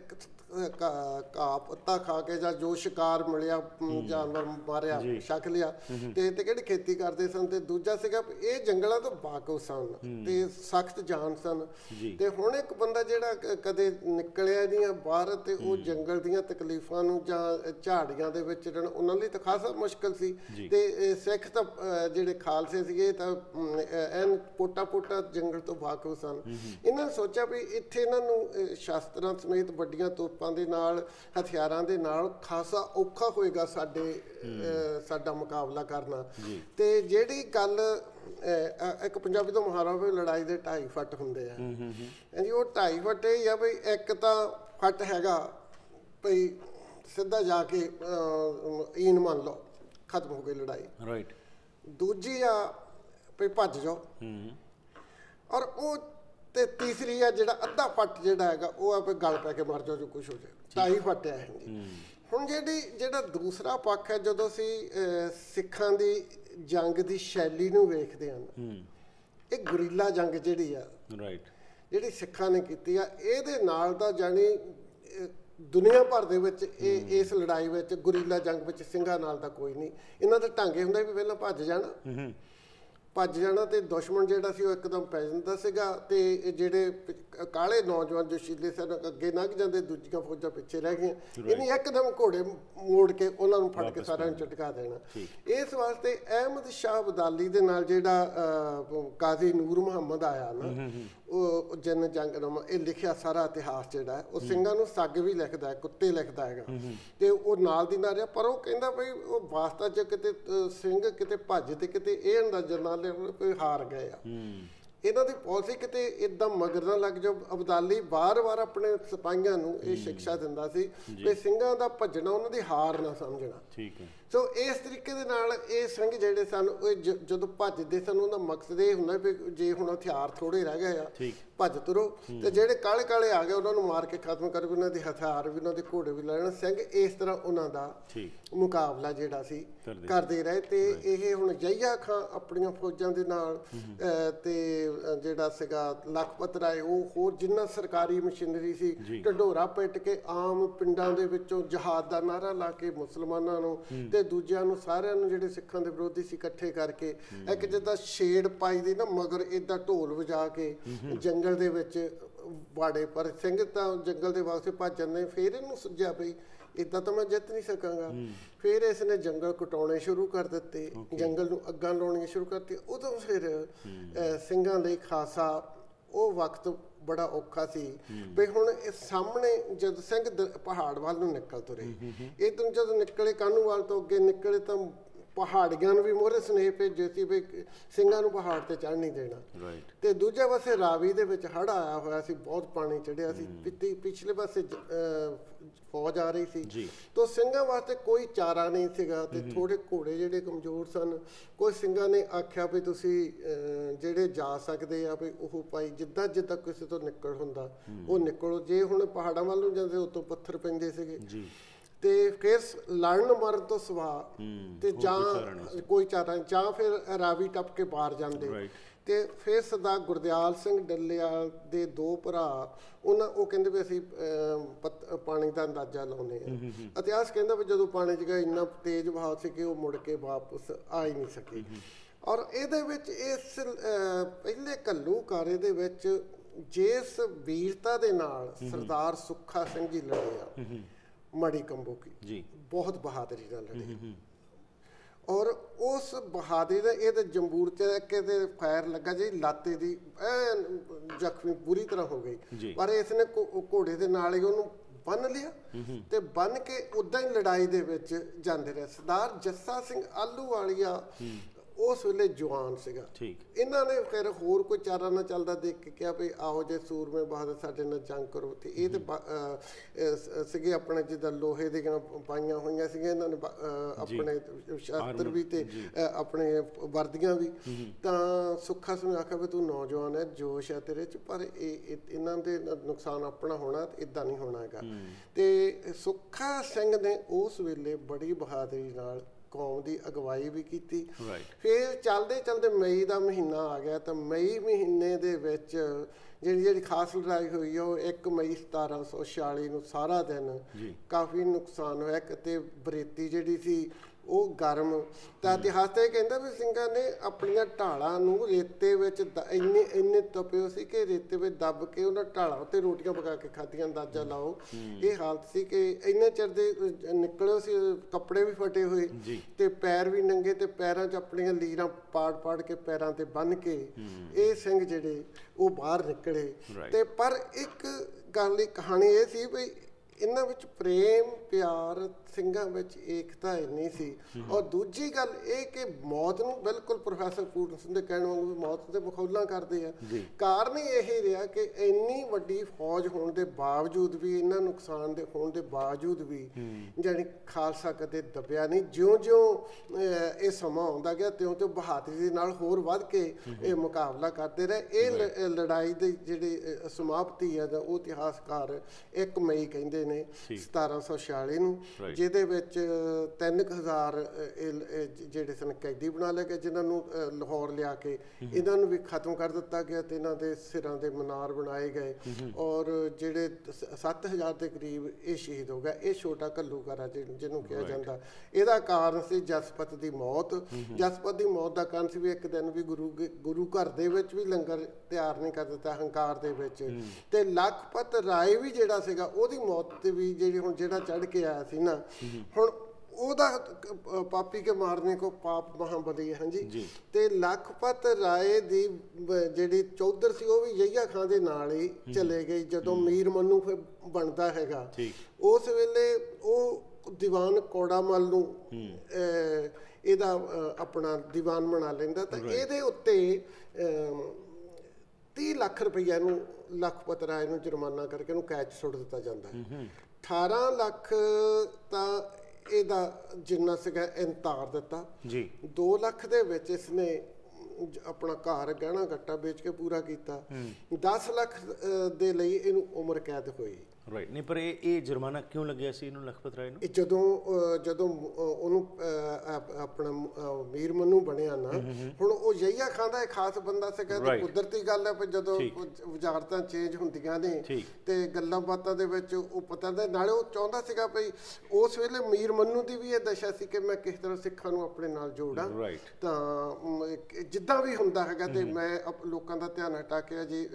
ਘਾਹ ਪੱਤਾ ਖਾ ਕੇ ਜਾਂ ਜੋ ਸ਼ਿਕਾਰ ਮਿਲਿਆ, ਜਾਨਵਰ ਮਾਰਿਆ, ਛਕ ਲਿਆ, ਤੇ ਤੇ ਕਿਹੜੀ ਖੇਤੀ ਕਰਦੇ ਸਨ। ਤੇ ਦੂਜਾ ਸੀਗਾ ਇਹ ਜੰਗਲਾਂ ਤੋਂ ਵਾਕਿਫ ਸਨ ਤੇ ਸਖਤ ਜਾਨ ਸਨ। ਤੇ ਹੁਣ ਇੱਕ ਬੰਦਾ ਜਿਹੜਾ ਕਦੇ ਨਿਕਲਿਆ ਨਹੀਂ ਆ ਬਾਹਰ, ਤੇ ਉਹ ਜੰਗਲ ਦੀਆਂ ਤਕਲੀਫਾਂ ਨੂੰ ਜਾਂ ਝਾੜੀਆਂ ਦੇ ਵਿੱਚ ਰਹਿਣਾ ਉਹਨਾਂ ਲਈ ਤਾਂ ਖਾਸਾ ਮੁਸ਼ਕਿਲ ਸੀ। ਤੇ ਸਿੱਖ ਤਾਂ ਜਿਹੜੇ ਖਾਲਸੇ ਸੀਗੇ ਤਾਂ ਐਨ ਪੋਟਾ ਪੋਟਾ ਜੰਗਲ ਤੋਂ ਵਾਕਿਫ ਸਨ। ਇਹਨਾਂ ਨੇ ਸੋਚਿਆ ਵੀ ਇੱਥੇ ਇਹਨਾਂ ਨੂੰ ਸ਼ਾਸਤਰਾਂ ਸਮੇਤ ਵੱਡੀਆਂ ਤੋਪਾਂ ਦੇ ਨਾਲ, ਹਥਿਆਰਾਂ ਦੇ ਨਾਲ ਖਾਸਾ ਔਖਾ ਹੋਏਗਾ ਸਾਡੇ ਸਾਡਾ ਮੁਕਾਬਲਾ ਕਰਨਾ। ਤੇ ਜਿਹੜੀ ਗੱਲ ਇੱਕ ਪੰਜਾਬੀ ਤੋਂ ਮੁਹਾਵਰਾ ਹੋਵੇ, ਲੜਾਈ ਦੇ ਢਾਈ ਫੱਟ ਹੁੰਦੇ ਆ ਜੀ, ਉਹ ਢਾਈ ਫੱਟ ਇਹ ਆ ਵੀ ਇੱਕ ਤਾਂ ਫੱਟ ਹੈਗਾ ਭਈ ਸਿੱਧਾ ਜਾ ਕੇ ਈਨ ਮੰਨ ਲਓ, ਖਤਮ ਹੋ ਗਈ ਲੜਾਈ, ਰਾਈਟ। ਦੂਜੀ ਆ ਭਈ ਭੱਜ ਜਾਓ, ਔਰ ਉਹ ਤੇ ਤੀਸਰੀ ਆ ਜਿਹੜਾ ਅੱਧਾ ਫੱਟ ਜਿਹੜਾ ਹੈਗਾ ਉਹ ਆ ਵੀ ਗਲ ਪੈ ਕੇ ਮਰ ਜਾਓ, ਜੋ ਕੁਛ ਹੋ ਜਾਏ। ਤਾਈ ਫਟਿਆ ਹੈ ਜੀ। ਹੁਣ ਜਿਹੜੀ ਜਿਹੜਾ ਦੂਸਰਾ ਪੱਖ ਹੈ, ਜਦੋਂ ਅਸੀਂ ਸਿੱਖਾਂ ਦੀ ਜੰਗ ਦੀ ਸ਼ੈਲੀ ਨੂੰ ਵੇਖਦੇ ਹਾਂ, ਇਹ ਗੁਰੀਲਾ ਜੰਗ ਜਿਹੜੀ ਆ ਰਾਈਟ ਜਿਹੜੀ ਸਿੱਖਾਂ ਨੇ ਕੀਤੀ ਆ, ਇਹਦੇ ਨਾਲ ਦਾ ਜਾਣੀ ਦੁਨੀਆ ਭਰ ਦੇ ਵਿੱਚ ਇਹ ਇਸ ਲੜਾਈ ਵਿੱਚ ਗੁਰੀਲਾ ਜੰਗ ਵਿੱਚ ਸਿੰਘਾਂ ਨਾਲ ਦਾ ਕੋਈ ਨਹੀਂ। ਇਹਨਾਂ ਦੇ ਢਾਂਗੇ ਹੁੰਦੇ ਵੀ ਪਹਿਲਾਂ ਭੱਜ ਜਾਣਾ ਭੱਜ ਜਾਣਾ ਤੇ ਦੁਸ਼ਮਣ ਜਿਹੜਾ ਸੀ ਉਹ ਇੱਕਦਮ ਪੈ ਜਾਂਦਾ ਸੀਗਾ, ਤੇ ਜਿਹੜੇ ਕਾਲੇ ਨੌਜਵਾਨ ਜੋਸ਼ੀਲੇ ਸਨ ਅੱਗੇ ਲੰਘ ਜਾਂਦੇ, ਦੂਜੀਆਂ ਫੌਜਾਂ ਪਿੱਛੇ ਰਹਿ ਗਈਆਂ। ਇਹਨੇ ਇੱਕਦਮ ਘੋੜੇ ਮੋੜ ਕੇ ਉਹਨਾਂ ਨੂੰ ਫੜ ਕੇ ਸਾਰਿਆਂ ਨੂੰ ਝਟਕਾ ਦੇਣਾ। ਇਸ ਵਾਸਤੇ ਅਹਿਮਦ ਸ਼ਾਹ ਅਬਦਾਲੀ ਦੇ ਨਾਲ ਜਿਹੜਾ ਕਾਜ਼ੀ ਨੂਰ ਮੁਹੰਮਦ ਆਇਆ ਨਾ, ਉਹ ਜਨ ਜੰਗਨਾਮਾ ਇਹ ਲਿਖਿਆ ਸਾਰਾ ਇਤਿਹਾਸ ਜਿਹੜਾ ਹੈ, ਉਹ ਸਿੰਘਾਂ ਨੂੰ ਸੱਗ ਵੀ ਲਿਖਦਾ ਹੈ, ਕੁੱਤੇ ਲਿਖਦਾ ਹੈਗਾ, ਤੇ ਉਹ ਨਾਲ ਦੀ ਨਾਲ ਰਿਹਾ। ਪਰ ਉਹ ਕਹਿੰਦਾ ਬਈ ਉਹ ਵਾਸਤਾ 'ਚ ਕਿਤੇ ਸਿੰਘ ਕਿਤੇ ਭੱਜ ਤੇ ਕਿਤੇ ਇਹ ਅੰਦਾਜ਼ਾ ਨਾਲ ਹਾਰ ਗਏ ਆ। ਇਹਨਾਂ ਦੀ ਪਾਲਿਸੀ ਕਿਤੇ ਇੱਦਾਂ ਮਗਰ ਨਾ ਲੱਗ ਜਾਓ। ਅਬਦਾਲੀ ਵਾਰ ਵਾਰ ਆਪਣੇ ਸਿਪਾਹੀਆਂ ਨੂੰ ਇਹ ਸਿੱਖਿਆ ਦਿੰਦਾ ਸੀ ਕਿ ਸਿੰਘਾਂ ਦਾ ਭੱਜਣਾ ਉਹਨਾਂ ਦੀ ਹਾਰ ਨਾ ਸਮਝਣਾ। ਠੀਕ ਹੈ। ਸੋ ਇਸ ਤਰੀਕੇ ਦੇ ਨਾਲ ਇਹ ਸਿੰਘ ਜਿਹੜੇ ਸਨ ਉਹ ਜਦੋਂ ਭੱਜਦੇ ਸਨ, ਉਹਦਾ ਮਕਸਦ ਇਹ ਹੁੰਦਾ ਵੀ ਜੇ ਹੁਣ ਹਥਿਆਰ ਥੋੜੇ ਰਹਿ ਗਏ ਆ, ਭੱਜ ਤੁਰੋ, ਤੇ ਜਿਹੜੇ ਕਾਲੇ ਕਾਲੇ ਆ ਗਏ ਉਹਨਾਂ ਨੂੰ ਮਾਰ ਕੇ ਖਤਮ ਕਰ, ਵੀ ਉਹਨਾਂ ਦੇ ਹਥਿਆਰ ਵੀ ਉਹਨਾਂ ਦੇ ਘੋੜੇ ਵੀ ਲੈ ਲੈਣ। ਸਿੰਘ ਇਸ ਤਰ੍ਹਾਂ ਉਹਨਾਂ ਦਾ ਮੁਕਾਬਲਾ ਜਿਹੜਾ ਸੀ ਕਰਦੇ ਰਹੇ। ਤੇ ਇਹ ਹੁਣ ਯਹੀਆ ਖਾਂ ਆਪਣੀਆਂ ਫੌਜਾਂ ਦੇ ਨਾਲ ਤੇ ਜਿਹੜਾ ਸੀਗਾ ਲਖਪਤ ਰਾਏ, ਉਹ ਹੋਰ ਜਿੰਨਾ ਸਰਕਾਰੀ ਮਸ਼ੀਨਰੀ ਸੀ, ਢੰਡੋਰਾ ਪਿੱਟ ਕੇ ਆਮ ਪਿੰਡਾਂ ਦੇ ਵਿੱਚੋਂ ਜਹਾਦ ਦਾ ਨਾਅਰਾ ਲਾ ਕੇ ਮੁਸਲਮਾਨਾਂ ਨੂੰ ਤੇ ਦੂਜਿਆਂ ਨੂੰ ਸਾਰਿਆਂ ਨੂੰ ਜਿਹੜੇ ਸਿੱਖਾਂ ਦੇ ਵਿਰੋਧੀ ਸੀ ਇਕੱਠੇ ਕਰਕੇ ਇੱਕ ਜਿੱਦਾਂ ਛੇੜ ਪਾਈ ਦੀ ਨਾ ਮਗਰ ਏਦਾਂ ਢੋਲ ਵਜਾ ਕੇ ਜੰਗਲ ਦੇ ਵਿੱਚ ਵਾੜੇ। ਪਰ ਸਿੰਘ ਤਾਂ ਜੰਗਲ ਦੇ ਵਾਸਤੇ ਭੱਜ ਜਾਂਦੇ। ਫਿਰ ਇਹਨੂੰ ਸੁਝਿਆ ਪਈ ਇੱਦਾਂ ਤਾਂ ਮੈਂ ਜਿੱਤ ਨਹੀਂ ਸਕਾਂਗਾ। ਫਿਰ ਇਸ ਨੇ ਜੰਗਲ ਕਟਾਉਣੇ ਸ਼ੁਰੂ ਕਰ ਦਿੱਤੇ, ਜੰਗਲ ਨੂੰ ਅੱਗਾਂ ਲਾਉਣੀਆਂ ਸ਼ੁਰੂ ਕਰਤੀ। ਉਦੋਂ ਫਿਰ ਸਿੰਘਾਂ ਲਈ ਖਾਸਾ ਉਹ ਵਕਤ ਬੜਾ ਔਖਾ ਸੀ ਵੀ ਹੁਣ ਇਹ ਸਾਹਮਣੇ ਜਦ ਸਿੰਘ ਪਹਾੜ ਵੱਲ ਨੂੰ ਨਿਕਲ ਤੁਰੇ, ਇੱਧਰ ਜਦੋਂ ਨਿਕਲੇ ਕਾਹਨੂੰਵਾਲ ਤੋਂ ਅੱਗੇ ਨਿਕਲੇ ਤਾਂ ਪਹਾੜੀਆਂ ਨੂੰ ਵੀ ਮੋਹਰੇ ਸੁਨੇਹੇ ਭੇਜੇ ਸੀ ਵੀ ਸਿੰਘਾਂ ਨੂੰ ਪਹਾੜ ਤੇ ਚੜ੍ਹ ਨਹੀਂ ਦੇਣਾ। ਤੇ ਦੂਜੇ ਪਾਸੇ ਰਾਵੀ ਦੇ ਵਿੱਚ ਹੜ੍ਹ ਆਇਆ ਹੋਇਆ ਸੀ, ਬਹੁਤ ਪਾਣੀ ਚੜ੍ਹਿਆ ਸੀ, ਪਿਛਲੇ ਪਾਸੇ ਫੌਜ ਆ ਰਹੀ ਸੀ। ਤਾਂ ਸਿੰਘਾਂ ਵਾਸਤੇ ਕੋਈ ਚਾਰਾ ਨਹੀਂ ਸੀਗਾ, ਤੇ ਥੋੜੇ ਘੋੜੇ ਜਿਹੜੇ ਕਮਜ਼ੋਰ ਸਨ। ਕੋਈ ਸਿੰਘਾਂ ਨੇ ਆਖਿਆ ਵੀ ਤੁਸੀਂ ਜਿਹੜੇ ਜਾ ਸਕਦੇ ਆ ਵੀ ਉਹ ਭਾਈ ਜਿੱਦਾਂ ਜਿੱਦਾਂ ਕਿਸੇ ਤੋਂ ਨਿਕਲ ਹੁੰਦਾ ਉਹ ਨਿਕਲੋ। ਜੇ ਹੁਣ ਪਹਾੜਾਂ ਵੱਲ ਨੂੰ ਜਾਂਦੇ ਉਤੋਂ ਪੱਥਰ ਪੈਂਦੇ ਸੀਗੇ, ਤੇ ਫਿਰ ਲੜਨ ਮਰਨ ਤੋਂ ਸਵਾ ਤੇ ਜਾਂ ਕੋਈ ਚਾਰਾ, ਜਾਂ ਫਿਰ ਰਾਵੀ ਟੱਪ ਕੇ ਪਾਰ ਜਾਂਦੇ। ਤੇ ਫਿਰ ਸਰਦਾਰ ਗੁਰਦਿਆਲ ਸਿੰਘ ਡੱਲੇਵਾਲ ਦੇ ਦੋ ਭਰਾ, ਉਹਨਾਂ ਉਹ ਕਹਿੰਦੇ ਵੀ ਅਸੀਂ ਪਾਣੀ ਦਾ ਅੰਦਾਜ਼ਾ ਲਾਉਂਦੇ ਆ। ਇਤਿਹਾਸ ਕਹਿੰਦਾ ਵੀ ਜਦੋਂ ਪਾਣੀ 'ਚ ਗਏ ਇੰਨਾ ਤੇਜ਼ ਵਹਾਅ ਸੀ ਕਿ ਉਹ ਮੁੜ ਕੇ ਵਾਪਸ ਆ ਹੀ ਨਹੀਂ ਸਕੇ। ਔਰ ਇਹਦੇ ਵਿੱਚ ਇਸ ਪਹਿਲੇ ਘੱਲੂਘਾਰੇ ਦੇ ਵਿੱਚ ਜਿਸ ਵੀਰਤਾ ਦੇ ਨਾਲ ਸਰਦਾਰ ਸੁੱਖਾ ਸਿੰਘ ਜੀ ਲੜੇ ਆ ਮਾੜੀ ਕੰਬੋਕੀ ਜੀ, ਬਹੁਤ ਬਹਾਦਰੀ ਨਾਲ ਲੜੇ। ਔਰ ਉਸ ਬਹਾਦਰੀ ਦਾ ਇਹਦੇ ਜੰਬੂਰ 'ਚ ਕਿਤੇ ਫਾਇਰ ਲੱਗਾ ਜੀ, ਲਾਤੇ ਦੀ ਐ ਜ਼ਖਮੀ ਬੁਰੀ ਤਰ੍ਹਾਂ ਹੋ ਗਈ। ਪਰ ਇਸ ਨੇ ਘੋੜੇ ਦੇ ਨਾਲ ਹੀ ਉਹਨੂੰ ਬੰਨ ਲਿਆ ਤੇ ਬੰਨ ਕੇ ਉਦਾਂ ਹੀ ਲੜਾਈ ਦੇ ਵਿੱਚ ਜਾਂਦੇ ਰਹੇ। ਸਰਦਾਰ ਜੱਸਾ ਸਿੰਘ ਆਹਲੂਵਾਲੀਆ ਉਸ ਵੇਲੇ ਜਵਾਨ ਸੀਗਾ। ਇਹਨਾਂ ਨੇ ਫਿਰ ਹੋਰ ਕੋਈ ਚਾਰਾ ਨਾ ਚੱਲਦਾ ਦੇਖ ਕੇ ਕਿਹਾ ਵੀ ਆਓ ਜੇ ਸੂਰਮੇ ਬਹਾਦਰ ਸਾਡੇ ਨਾਲ ਜੰਗ ਕਰੋ। ਤੇ ਇਹ ਤੇ ਸੀਗੇ ਆਪਣੇ ਜਿੱਦਾਂ ਲੋਹੇ ਦੀਆਂ ਪਾਈਆਂ ਹੋਈਆਂ ਸੀਗੀਆਂ ਇਹਨਾਂ ਨੇ, ਆਪਣੇ ਸ਼ਾਸਤਰ ਵੀ ਤੇ ਆਪਣੇ ਵਰਦੀਆਂ ਵੀ। ਤਾਂ ਸੁੱਖਾ ਸਿੰਘ ਨੇ ਆਖਿਆ ਵੀ ਤੂੰ ਨੌਜਵਾਨ ਹੈ, ਜੋਸ਼ ਹੈ ਤੇਰੇ 'ਚ, ਪਰ ਇਹ ਇਹਨਾਂ ਦੇ ਨੁਕਸਾਨ ਆਪਣਾ ਹੋਣਾ, ਇੱਦਾਂ ਨਹੀਂ ਹੋਣਾ ਹੈਗਾ। ਤੇ ਸੁੱਖਾ ਸਿੰਘ ਨੇ ਉਸ ਵੇਲੇ ਬੜੀ ਬਹਾਦਰੀ ਨਾਲ ਕੌਮ ਦੀ ਅਗਵਾਈ ਵੀ ਕੀਤੀ। ਫਿਰ ਚੱਲਦੇ ਚੱਲਦੇ ਮਈ ਦਾ ਮਹੀਨਾ ਆ ਗਿਆ, ਤਾਂ ਮਈ ਮਹੀਨੇ ਦੇ ਵਿੱਚ ਜਿਹੜੀ ਜਿਹੜੀ ਖਾਸ ਲੜਾਈ ਹੋਈ ਉਹ ਇੱਕ ਮਈ ਸਤਾਰਾਂ ਸੌ ਛਿਆਲੀ ਨੂੰ ਸਾਰਾ ਦਿਨ ਕਾਫੀ ਨੁਕਸਾਨ ਹੋਇਆ। ਕਿਤੇ ਬਰੇਤੀ ਜਿਹੜੀ ਸੀ ਉਹ ਗਰਮ, ਤਾਂ ਇਤਿਹਾਸ ਤੇ ਕਹਿੰਦਾ ਵੀ ਸਿੰਘਾਂ ਨੇ ਆਪਣੀਆਂ ਢਾਲਾਂ ਨੂੰ ਰੇਤੇ ਵਿੱਚ ਇੰਨੇ ਇੰਨੇ ਤਪੇ ਸੀ ਕਿ ਰੇਤੇ ਵਿੱਚ ਦੱਬ ਕੇ ਉਹਨਾਂ ਢਾਲਾਂ ਉੱਤੇ ਰੋਟੀਆਂ ਪਕਾ ਕੇ ਖਾਧੀਆਂ। ਅੰਦਾਜ਼ਾ ਲਾਓ ਇਹ ਹਾਲਤ ਸੀ ਕਿ ਇੰਨੇ ਚਿਰ ਦੇ ਨਿਕਲੇ ਸੀ, ਕੱਪੜੇ ਵੀ ਫਟੇ ਹੋਏ ਤੇ ਪੈਰ ਵੀ ਨੰਗੇ, ਤੇ ਪੈਰਾਂ 'ਚ ਆਪਣੀਆਂ ਲੀਰਾਂ ਪਾੜ ਪਾੜ ਕੇ ਪੈਰਾਂ ਤੇ ਬੰਨ੍ਹ ਕੇ ਇਹ ਸਿੰਘ ਜਿਹੜੇ ਉਹ ਬਾਹਰ ਨਿਕਲੇ। ਤੇ ਪਰ ਇੱਕ ਗੱਲ ਦੀ ਕਹਾਣੀ ਇਹ ਸੀ ਵੀ ਇਹਨਾਂ ਵਿੱਚ ਪ੍ਰੇਮ ਪਿਆਰ, ਸਿੰਘਾਂ ਵਿੱਚ ਏਕਤਾ ਇੰਨੀ ਸੀ। ਔਰ ਦੂਜੀ ਗੱਲ ਇਹ ਕਿ ਮੌਤ ਨੂੰ ਬਿਲਕੁਲ ਪ੍ਰੋਫੈਸਰ ਪੂਰਨ ਸਿੰਘ ਦੇ ਕਹਿਣ ਵਾਂਗੂ ਵੀ ਮੌਤ ਦੇ ਮਖੌਲਾਂ ਕਰਦੇ ਆ। ਕਾਰਨ ਹੀ ਇਹ ਰਿਹਾ ਕਿ ਇੰਨੀ ਵੱਡੀ ਫੌਜ ਹੋਣ ਦੇ ਬਾਵਜੂਦ ਵੀ, ਇਹਨਾਂ ਨੁਕਸਾਨ ਦੇ ਹੋਣ ਦੇ ਬਾਵਜੂਦ ਵੀ ਜਾਣੀ ਖਾਲਸਾ ਕਦੇ ਦੱਬਿਆ ਨਹੀਂ। ਜਿਉਂ ਜਿਉਂ ਇਹ ਸਮਾਂ ਆਉਂਦਾ ਗਿਆ ਤਿਉਂ ਤਿਉਂ ਬਹਾਦਰੀ ਦੇ ਨਾਲ ਹੋਰ ਵੱਧ ਕੇ ਇਹ ਮੁਕਾਬਲਾ ਕਰਦੇ ਰਹੇ। ਇਹ ਲੜਾਈ ਦੀ ਜਿਹੜੀ ਸਮਾਪਤੀ ਹੈ ਉਹ ਇਤਿਹਾਸਕਾਰ ਇੱਕ ਮਈ ਕਹਿੰਦੇ ਹੁੰਦੇ ਨੇ ਸਤਾਰਾਂ ਸੌ ਛਿਆਲੀ ਨੂੰ, ਜਿਹਦੇ ਵਿੱਚ ਤਿੰਨ ਕੁ ਹਜ਼ਾਰ ਜਿਹੜੇ ਸਨ ਕੈਦੀ ਬਣਾ ਲਏ ਗਏ, ਜਿਨ੍ਹਾਂ ਨੂੰ ਲਾਹੌਰ ਲਿਆ ਕੇ ਇਹਨਾਂ ਨੂੰ ਵੀ ਖਤਮ ਕਰ ਦਿੱਤਾ ਗਿਆ ਤੇ ਇਹਨਾਂ ਦੇ ਸਿਰਾਂ ਦੇ ਮਨਾਰ ਬਣਾਏ ਗਏ, ਔਰ ਜਿਹੜੇ ਸੱਤ ਹਜ਼ਾਰ ਦੇ ਕਰੀਬ ਇਹ ਸ਼ਹੀਦ ਹੋ ਗਿਆ। ਇਹ ਛੋਟਾ ਘੱਲੂਘਾਰਾ ਜਿਹਨੂੰ ਕਿਹਾ ਜਾਂਦਾ, ਇਹਦਾ ਕਾਰਨ ਸੀ ਜਸਪਤ ਦੀ ਮੌਤ। ਜਸਪਤ ਦੀ ਮੌਤ ਦਾ ਕਾਰਨ ਸੀ ਵੀ ਇੱਕ ਦਿਨ ਵੀ ਗੁਰੂ ਗੁਰੂ ਘਰ ਦੇ ਵਿੱਚ ਵੀ ਲੰਗਰ ਤਿਆਰ ਨਹੀਂ ਕਰ ਦਿੱਤਾ ਹੰਕਾਰ ਦੇ ਵਿੱਚ, ਤੇ ਲਖਪਤ ਰਾਏ ਵੀ ਜਿਹੜਾ ਸੀਗਾ ਉਹਦੀ ਮੌਤ ਤੇ ਵੀ ਜਿਹੜੀ ਹੁਣ ਜਿਹੜਾ ਚੜ੍ਹ ਕੇ ਆਇਆ ਸੀ ਨਾ, ਹੁਣ ਉਹਦਾ ਪਾਪੀ ਕੇ ਮਾਰਨੇ ਕੋ ਪਾਪ ਮਹਾਬਲੀ ਹੈ ਜੀ। ਤੇ ਲਖਪਤ ਰਾਏ ਦੀ ਜਿਹੜੀ ਚੌਧਰ ਸੀ ਉਹ ਵੀ ਯਹੀਆ ਖਾਂ ਦੇ ਨਾਲ ਹੀ ਚਲੇ ਗਈ। ਜਦੋਂ ਮੀਰ ਮਨੂੰ ਫਿਰ ਬਣਦਾ ਹੈਗਾ ਉਸ ਵੇਲੇ ਉਹ ਦੀਵਾਨ ਕੌੜਾਮਲ ਨੂੰ ਇਹਦਾ ਆਪਣਾ ਦੀਵਾਨ ਬਣਾ ਲੈਂਦਾ, ਤਾਂ ਇਹਦੇ ਉੱਤੇ ਤੀਹ ਲੱਖ ਰੁਪਈਆ ਨੂੰ ਲਖਪਤ ਰਾਏ ਨੂੰ ਜੁਰਮਾਨਾ ਕਰਕੇ ਉਹਨੂੰ ਕੈਦ ਸੁੱਟ ਦਿੱਤਾ ਜਾਂਦਾ ਹੈ। ਅਠਾਰਾਂ ਲੱਖ ਤਾਂ ਇਹਦਾ ਜਿੰਨਾ ਸੀਗਾ ਇੰਤਾਰ ਦਿੱਤਾ ਜੀ। ਦੋ ਲੱਖ ਦੇ ਵਿੱਚ ਇਸਨੇ ਆਪਣਾ ਘਰ ਗਹਿਣਾ ਗੱਟਾ ਵੇਚ ਕੇ ਪੂਰਾ ਕੀਤਾ। ਦਸ ਲੱਖ ਦੇ ਲਈ ਇਹਨੂੰ ਉਮਰ ਕੈਦ ਹੋਈ। ਰਾਈਟ। ਨਹੀਂ ਪਰ ਇਹ ਇਹ ਜੁਰਮਾਨਾ ਕਿਉਂ ਲੱਗਿਆ ਸੀ ਇਹਨੂੰ ਲਖਪਤ ਰਾਏ ਨੂੰ? ਇਹ ਜਦੋਂ ਜਦੋਂ ਉਹਨੂੰ ਆਪਣਾ ਮੀਰ ਮਨੂੰ ਬਣਿਆ ਨਾ, ਹੁਣ ਉਹ ਯਹੀਆ ਖਾਂ ਦਾ ਇੱਕ ਖਾਸ ਬੰਦਾ ਸੀਗਾ ਤੇ ਕੁਦਰਤੀ ਗੱਲ ਹੈ ਵੀ ਜਦੋਂ ਵਜ਼ਾਰਤਾਂ ਚੇਂਜ ਹੁੰਦੀਆਂ ਨੇ ਤੇ ਗੱਲਾਂ ਬਾਤਾਂ ਦੇ ਵਿੱਚ ਉਹ ਪਤਾ ਦਾ ਨਾਲੇ ਉਹ ਚਾਹੁੰਦਾ ਸੀਗਾ ਵੀ ਉਸ ਵੇਲੇ ਮੀਰ ਮਨੂੰ ਦੀ ਵੀ ਇਹ ਦਸ਼ਾ ਸੀ ਕਿ ਮੈਂ ਕਿਸ ਤਰ੍ਹਾਂ ਸਿੱਖਾਂ ਨੂੰ ਆਪਣੇ ਨਾਲ ਜੋੜਾਂ। ਤਾਂ ਜਿੱਦਾਂ ਵੀ ਹੁੰਦਾ ਹੈਗਾ ਤੇ ਮੈਂ ਲੋਕਾਂ ਦਾ ਧਿਆਨ ਹਟਾ ਕੇ ਜੀ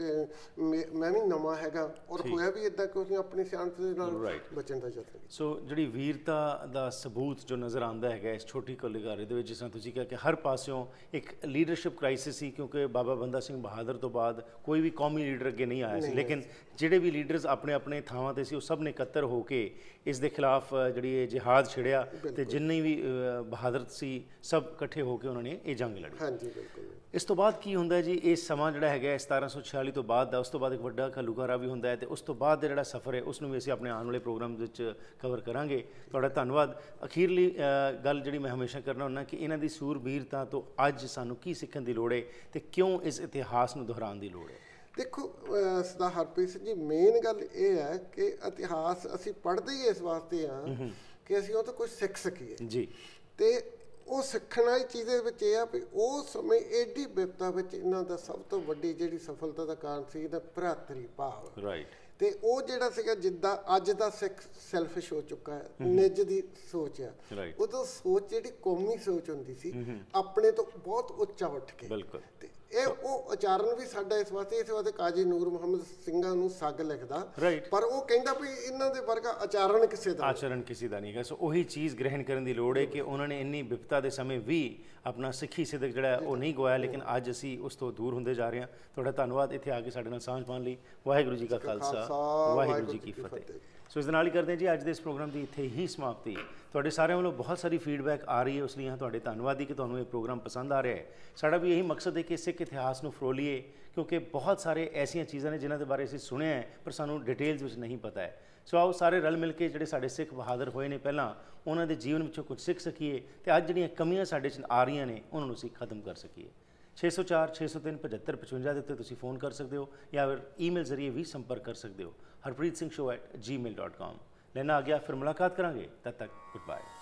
ਮੈਂ ਵੀ ਨਵਾਂ ਹੈਗਾ, ਔਰ ਹੋਇਆ ਵੀ ਇੱਦਾਂ ਕਿ ਆਪਣੀ ਸਿਆਣਪ ਦੇ ਨਾਲ ਬਚਣ ਦਾ ਯਤਨ। ਸੋ ਜਿਹੜੀ ਵੀਰਤਾ ਦਾ ਸਬੂਤ ਜੋ ਨਜ਼ਰ ਆਉਂਦਾ ਹੈਗਾ ਇਸ ਛੋਟੀ ਘੱਲੂਘਾਰੇ ਦੇ ਵਿੱਚ, ਜਿਸ ਤਰ੍ਹਾਂ ਤੁਸੀਂ ਕਿਹਾ ਕਿ ਹਰ ਪਾਸਿਓਂ ਇੱਕ ਲੀਡਰਸ਼ਿਪ ਕ੍ਰਾਈਸਿਸ ਸੀ, ਕਿਉਂਕਿ ਬਾਬਾ ਬੰਦਾ ਸਿੰਘ ਬਹਾਦਰ ਤੋਂ ਬਾਅਦ ਕੋਈ ਵੀ ਕੌਮੀ ਲੀਡਰ ਅੱਗੇ ਨਹੀਂ ਆਇਆ ਸੀ, ਲੇਕਿਨ ਜਿਹੜੇ ਵੀ ਲੀਡਰਸ ਆਪਣੇ ਆਪਣੇ ਥਾਵਾਂ 'ਤੇ ਸੀ ਉਹ ਸਭ ਨੇ ਇਕੱਤਰ ਹੋ ਕੇ ਇਸ ਦੇ ਖਿਲਾਫ ਜਿਹੜੀ ਇਹ ਜਿਹਾਦ ਛਿੜਿਆ ਤੇ ਜਿੰਨੇ ਵੀ ਬਹਾਦਰ ਸੀ ਸਭ ਇਕੱਠੇ ਹੋ ਕੇ ਉਹਨਾਂ ਨੇ ਇਹ ਜੰਗ ਲੜੀ। ਹਾਂਜੀ ਬਿਲਕੁਲ। ਇਸ ਤੋਂ ਬਾਅਦ ਕੀ ਹੁੰਦਾ ਜੀ, ਇਹ ਸਮਾਂ ਜਿਹੜਾ ਹੈਗਾ ਸਤਾਰਾਂ ਸੌ ਛਿਆਲੀ ਤੋਂ ਬਾਅਦ ਦਾ, ਉਸ ਤੋਂ ਬਾਅਦ ਇੱਕ ਵੱਡਾ ਘੱਲੂਘਾਰਾ ਵੀ ਹੁੰਦਾ ਹੈ ਤੇ ਉਸ ਤੋਂ ਬਾਅਦ ਦਾ ਜਿਹੜਾ ਸਫ਼ਰ ਹੈ ਉਸ ਨੂੰ ਵੀ ਅਸੀਂ ਆਪਣੇ ਆਉਣ ਵਾਲੇ ਪ੍ਰੋਗਰਾਮ ਵਿੱਚ ਕਵਰ ਕਰਾਂਗੇ। ਤੁਹਾਡਾ ਧੰਨਵਾਦ। ਅਖੀਰਲੀ ਗੱਲ ਜਿਹੜੀ ਮੈਂ ਹਮੇਸ਼ਾ ਕਰਨਾ ਹੁੰਦਾ ਕਿ ਇਹਨਾਂ ਦੀ ਸੂਰਬੀਰਤਾ ਤੋਂ ਅੱਜ ਸਾਨੂੰ ਕੀ ਸਿੱਖਣ ਦੀ ਲੋੜ ਹੈ ਤੇ ਕਿਉਂ ਇਸ ਇਤਿਹਾਸ ਨੂੰ ਦੁਹਰਾਉਣ ਦੀ ਲੋੜ ਹੈ? ਦੇਖੋ ਸਰਦਾਰ ਹਰਪ੍ਰੀਤ ਸਿੰਘ ਜੀ, ਮੇਨ ਗੱਲ ਇਹ ਹੈ ਕਿ ਇਤਿਹਾਸ ਅਸੀਂ ਪੜ੍ਹਦੇ ਹੀ ਇਸ ਵਾਸਤੇ ਹਾਂ ਕਿ ਅਸੀਂ ਉਹ ਤੋਂ ਕੁਝ ਸਿੱਖ ਸਕੀਏ ਜੀ। ਤੇ ਉਹ ਸਿੱਖਣ ਵਾਲੀ ਚੀਜ਼ ਦੇ ਵਿੱਚ ਇਹ ਆ ਵੀ ਉਸ ਸਮੇਂ ਏਡੀ ਵਿਪਤਾ ਵਿੱਚ ਇਹਨਾਂ ਦਾ ਸਭ ਤੋਂ ਵੱਡੀ ਜਿਹੜੀ ਸਫਲਤਾ ਦਾ ਕਾਰਨ ਸੀ ਇਹਦਾ ਭਰਾਤਰੀ ਭਾਵ। ਰਾਈਟ। ਤੇ ਉਹ ਜਿਹੜਾ ਸੀਗਾ ਜਿੱਦਾਂ ਅੱਜ ਦਾ ਸਿੱਖ ਸੈਲਫਿਸ਼ ਹੋ ਚੁੱਕਾ ਹੈ, ਨਿੱਜ ਦੀ ਸੋਚ ਆ, ਉਦੋਂ ਸੋਚ ਜਿਹੜੀ ਕੌਮੀ ਸੋਚ ਹੁੰਦੀ ਸੀ ਆਪਣੇ ਤੋਂ ਬਹੁਤ ਉੱਚਾ ਉੱਠ ਕੇ। ਬਿਲਕੁਲ। ਤੇ ਇਹ ਉਹ ਉਚਾਰਨ ਵੀ ਸਾਡਾ ਇਸ ਵਾਸਤੇ ਇਸ ਵਾਸਤੇ ਕਾਜ਼ੀ ਨੂਰ ਮੁਹੰਮਦ ਸਿੰਘਾਂ ਨੂੰ ਸੱਗ ਲਿਖਦਾ, ਪਰ ਉਹ ਕਹਿੰਦਾ ਵੀ ਇਹਨਾਂ ਦੇ ਵਰਗਾ ਆਚਰਣ ਕਿਸੇ ਦਾ ਆਚਰਣ ਕਿਸੇ ਦਾ ਨਹੀਂ ਹੈਗਾ। ਸੋ ਉਹੀ ਚੀਜ਼ ਗ੍ਰਹਿਣ ਕਰਨ ਦੀ ਲੋੜ ਹੈ ਕਿ ਉਹਨਾਂ ਨੇ ਇੰਨੀ ਵਿਪਤਾ ਦੇ ਸਮੇਂ ਵੀ ਆਪਣਾ ਸਿੱਖੀ ਸਿਦਕ ਜਿਹੜਾ ਉਹ ਨਹੀਂ ਗਵਾਇਆ, ਲੇਕਿਨ ਅੱਜ ਅਸੀਂ ਉਸ ਤੋਂ ਦੂਰ ਹੁੰਦੇ ਜਾ ਰਹੇ ਹਾਂ। ਤੁਹਾਡਾ ਧੰਨਵਾਦ ਇੱਥੇ ਆ ਕੇ ਸਾਡੇ ਨਾਲ ਸਾਂਝ ਪਾਉਣ ਲਈ। ਵਾਹਿਗੁਰੂ ਜੀ ਕਾ ਖਾਲਸਾ, ਵਾਹਿਗੁਰੂ ਜੀ ਕੀ ਫਤਿਹ। ਸੋ ਇਸ ਦੇ ਨਾਲ ਹੀ ਕਰਦੇ ਹਾਂ ਜੀ ਅੱਜ ਦੇ ਇਸ ਪ੍ਰੋਗਰਾਮ ਦੀ ਇੱਥੇ ਹੀ ਸਮਾਪਤੀ। ਤੁਹਾਡੇ ਸਾਰਿਆਂ ਵੱਲੋਂ ਬਹੁਤ ਸਾਰੀ ਫੀਡਬੈਕ ਆ ਰਹੀ ਹੈ, ਉਸ ਲਈ ਹਾਂ ਤੁਹਾਡੇ ਧੰਨਵਾਦੀ ਕਿ ਤੁਹਾਨੂੰ ਇਹ ਪ੍ਰੋਗਰਾਮ ਪਸੰਦ ਆ ਰਿਹਾ ਹੈ। ਸਾਡਾ ਵੀ ਇਹੀ ਮਕਸਦ ਹੈ ਕਿ ਸਿੱਖ ਇਤਿਹਾਸ ਨੂੰ ਫਰੋਲੀਏ, ਕਿਉਂਕਿ ਬਹੁਤ ਸਾਰੇ ਐਸੀਆਂ ਚੀਜ਼ਾਂ ਨੇ ਜਿਨ੍ਹਾਂ ਦੇ ਬਾਰੇ ਅਸੀਂ ਸੁਣਿਆ ਹੈ ਪਰ ਸਾਨੂੰ ਡਿਟੇਲਸ ਵਿੱਚ ਨਹੀਂ ਪਤਾ ਹੈ। ਸੋ ਆਓ ਸਾਰੇ ਰਲ ਮਿਲ ਕੇ ਜਿਹੜੇ ਸਾਡੇ ਸਿੱਖ ਬਹਾਦਰ ਹੋਏ ਨੇ ਪਹਿਲਾਂ, ਉਹਨਾਂ ਦੇ ਜੀਵਨ ਵਿੱਚੋਂ ਕੁਝ ਸਿੱਖ ਸਕੀਏ ਤੇ ਅੱਜ ਜਿਹੜੀਆਂ ਕਮੀਆਂ ਸਾਡੇ 'ਚ ਆ ਰਹੀਆਂ ਨੇ ਉਹਨਾਂ ਨੂੰ ਅਸੀਂ ਖਤਮ ਕਰ ਸਕੀਏ। ਛੇ ਸੌ ਚਾਰ ਛੇ ਸੌ ਤਿੰਨ ਪਝੱਤਰ ਪਚਵੰਜਾ ਦੇ ਉੱਤੇ ਤੁਸੀਂ ਫੋਨ ਕਰ ਸਕਦੇ ਹੋ ਜਾਂ ਫਿਰ ਈਮੇਲ ਜ਼ਰੀਏ ਵੀ ਸੰਪਰਕ ਕਰ ਸਕਦੇ ਹੋ ਹਰਪ੍ਰੀਤ ਸਿੰਘ ਸ਼ੋ ਐਟ ਜੀ ਮੇਲ ਡੋਟ ਕਾਮ। ਲੈਣਾ ਆ ਗਿਆ, ਫਿਰ ਮੁਲਾਕਾਤ ਕਰਾਂਗੇ। ਤਦ ਤੱਕ ਗੁੱਡ ਬਾਏ।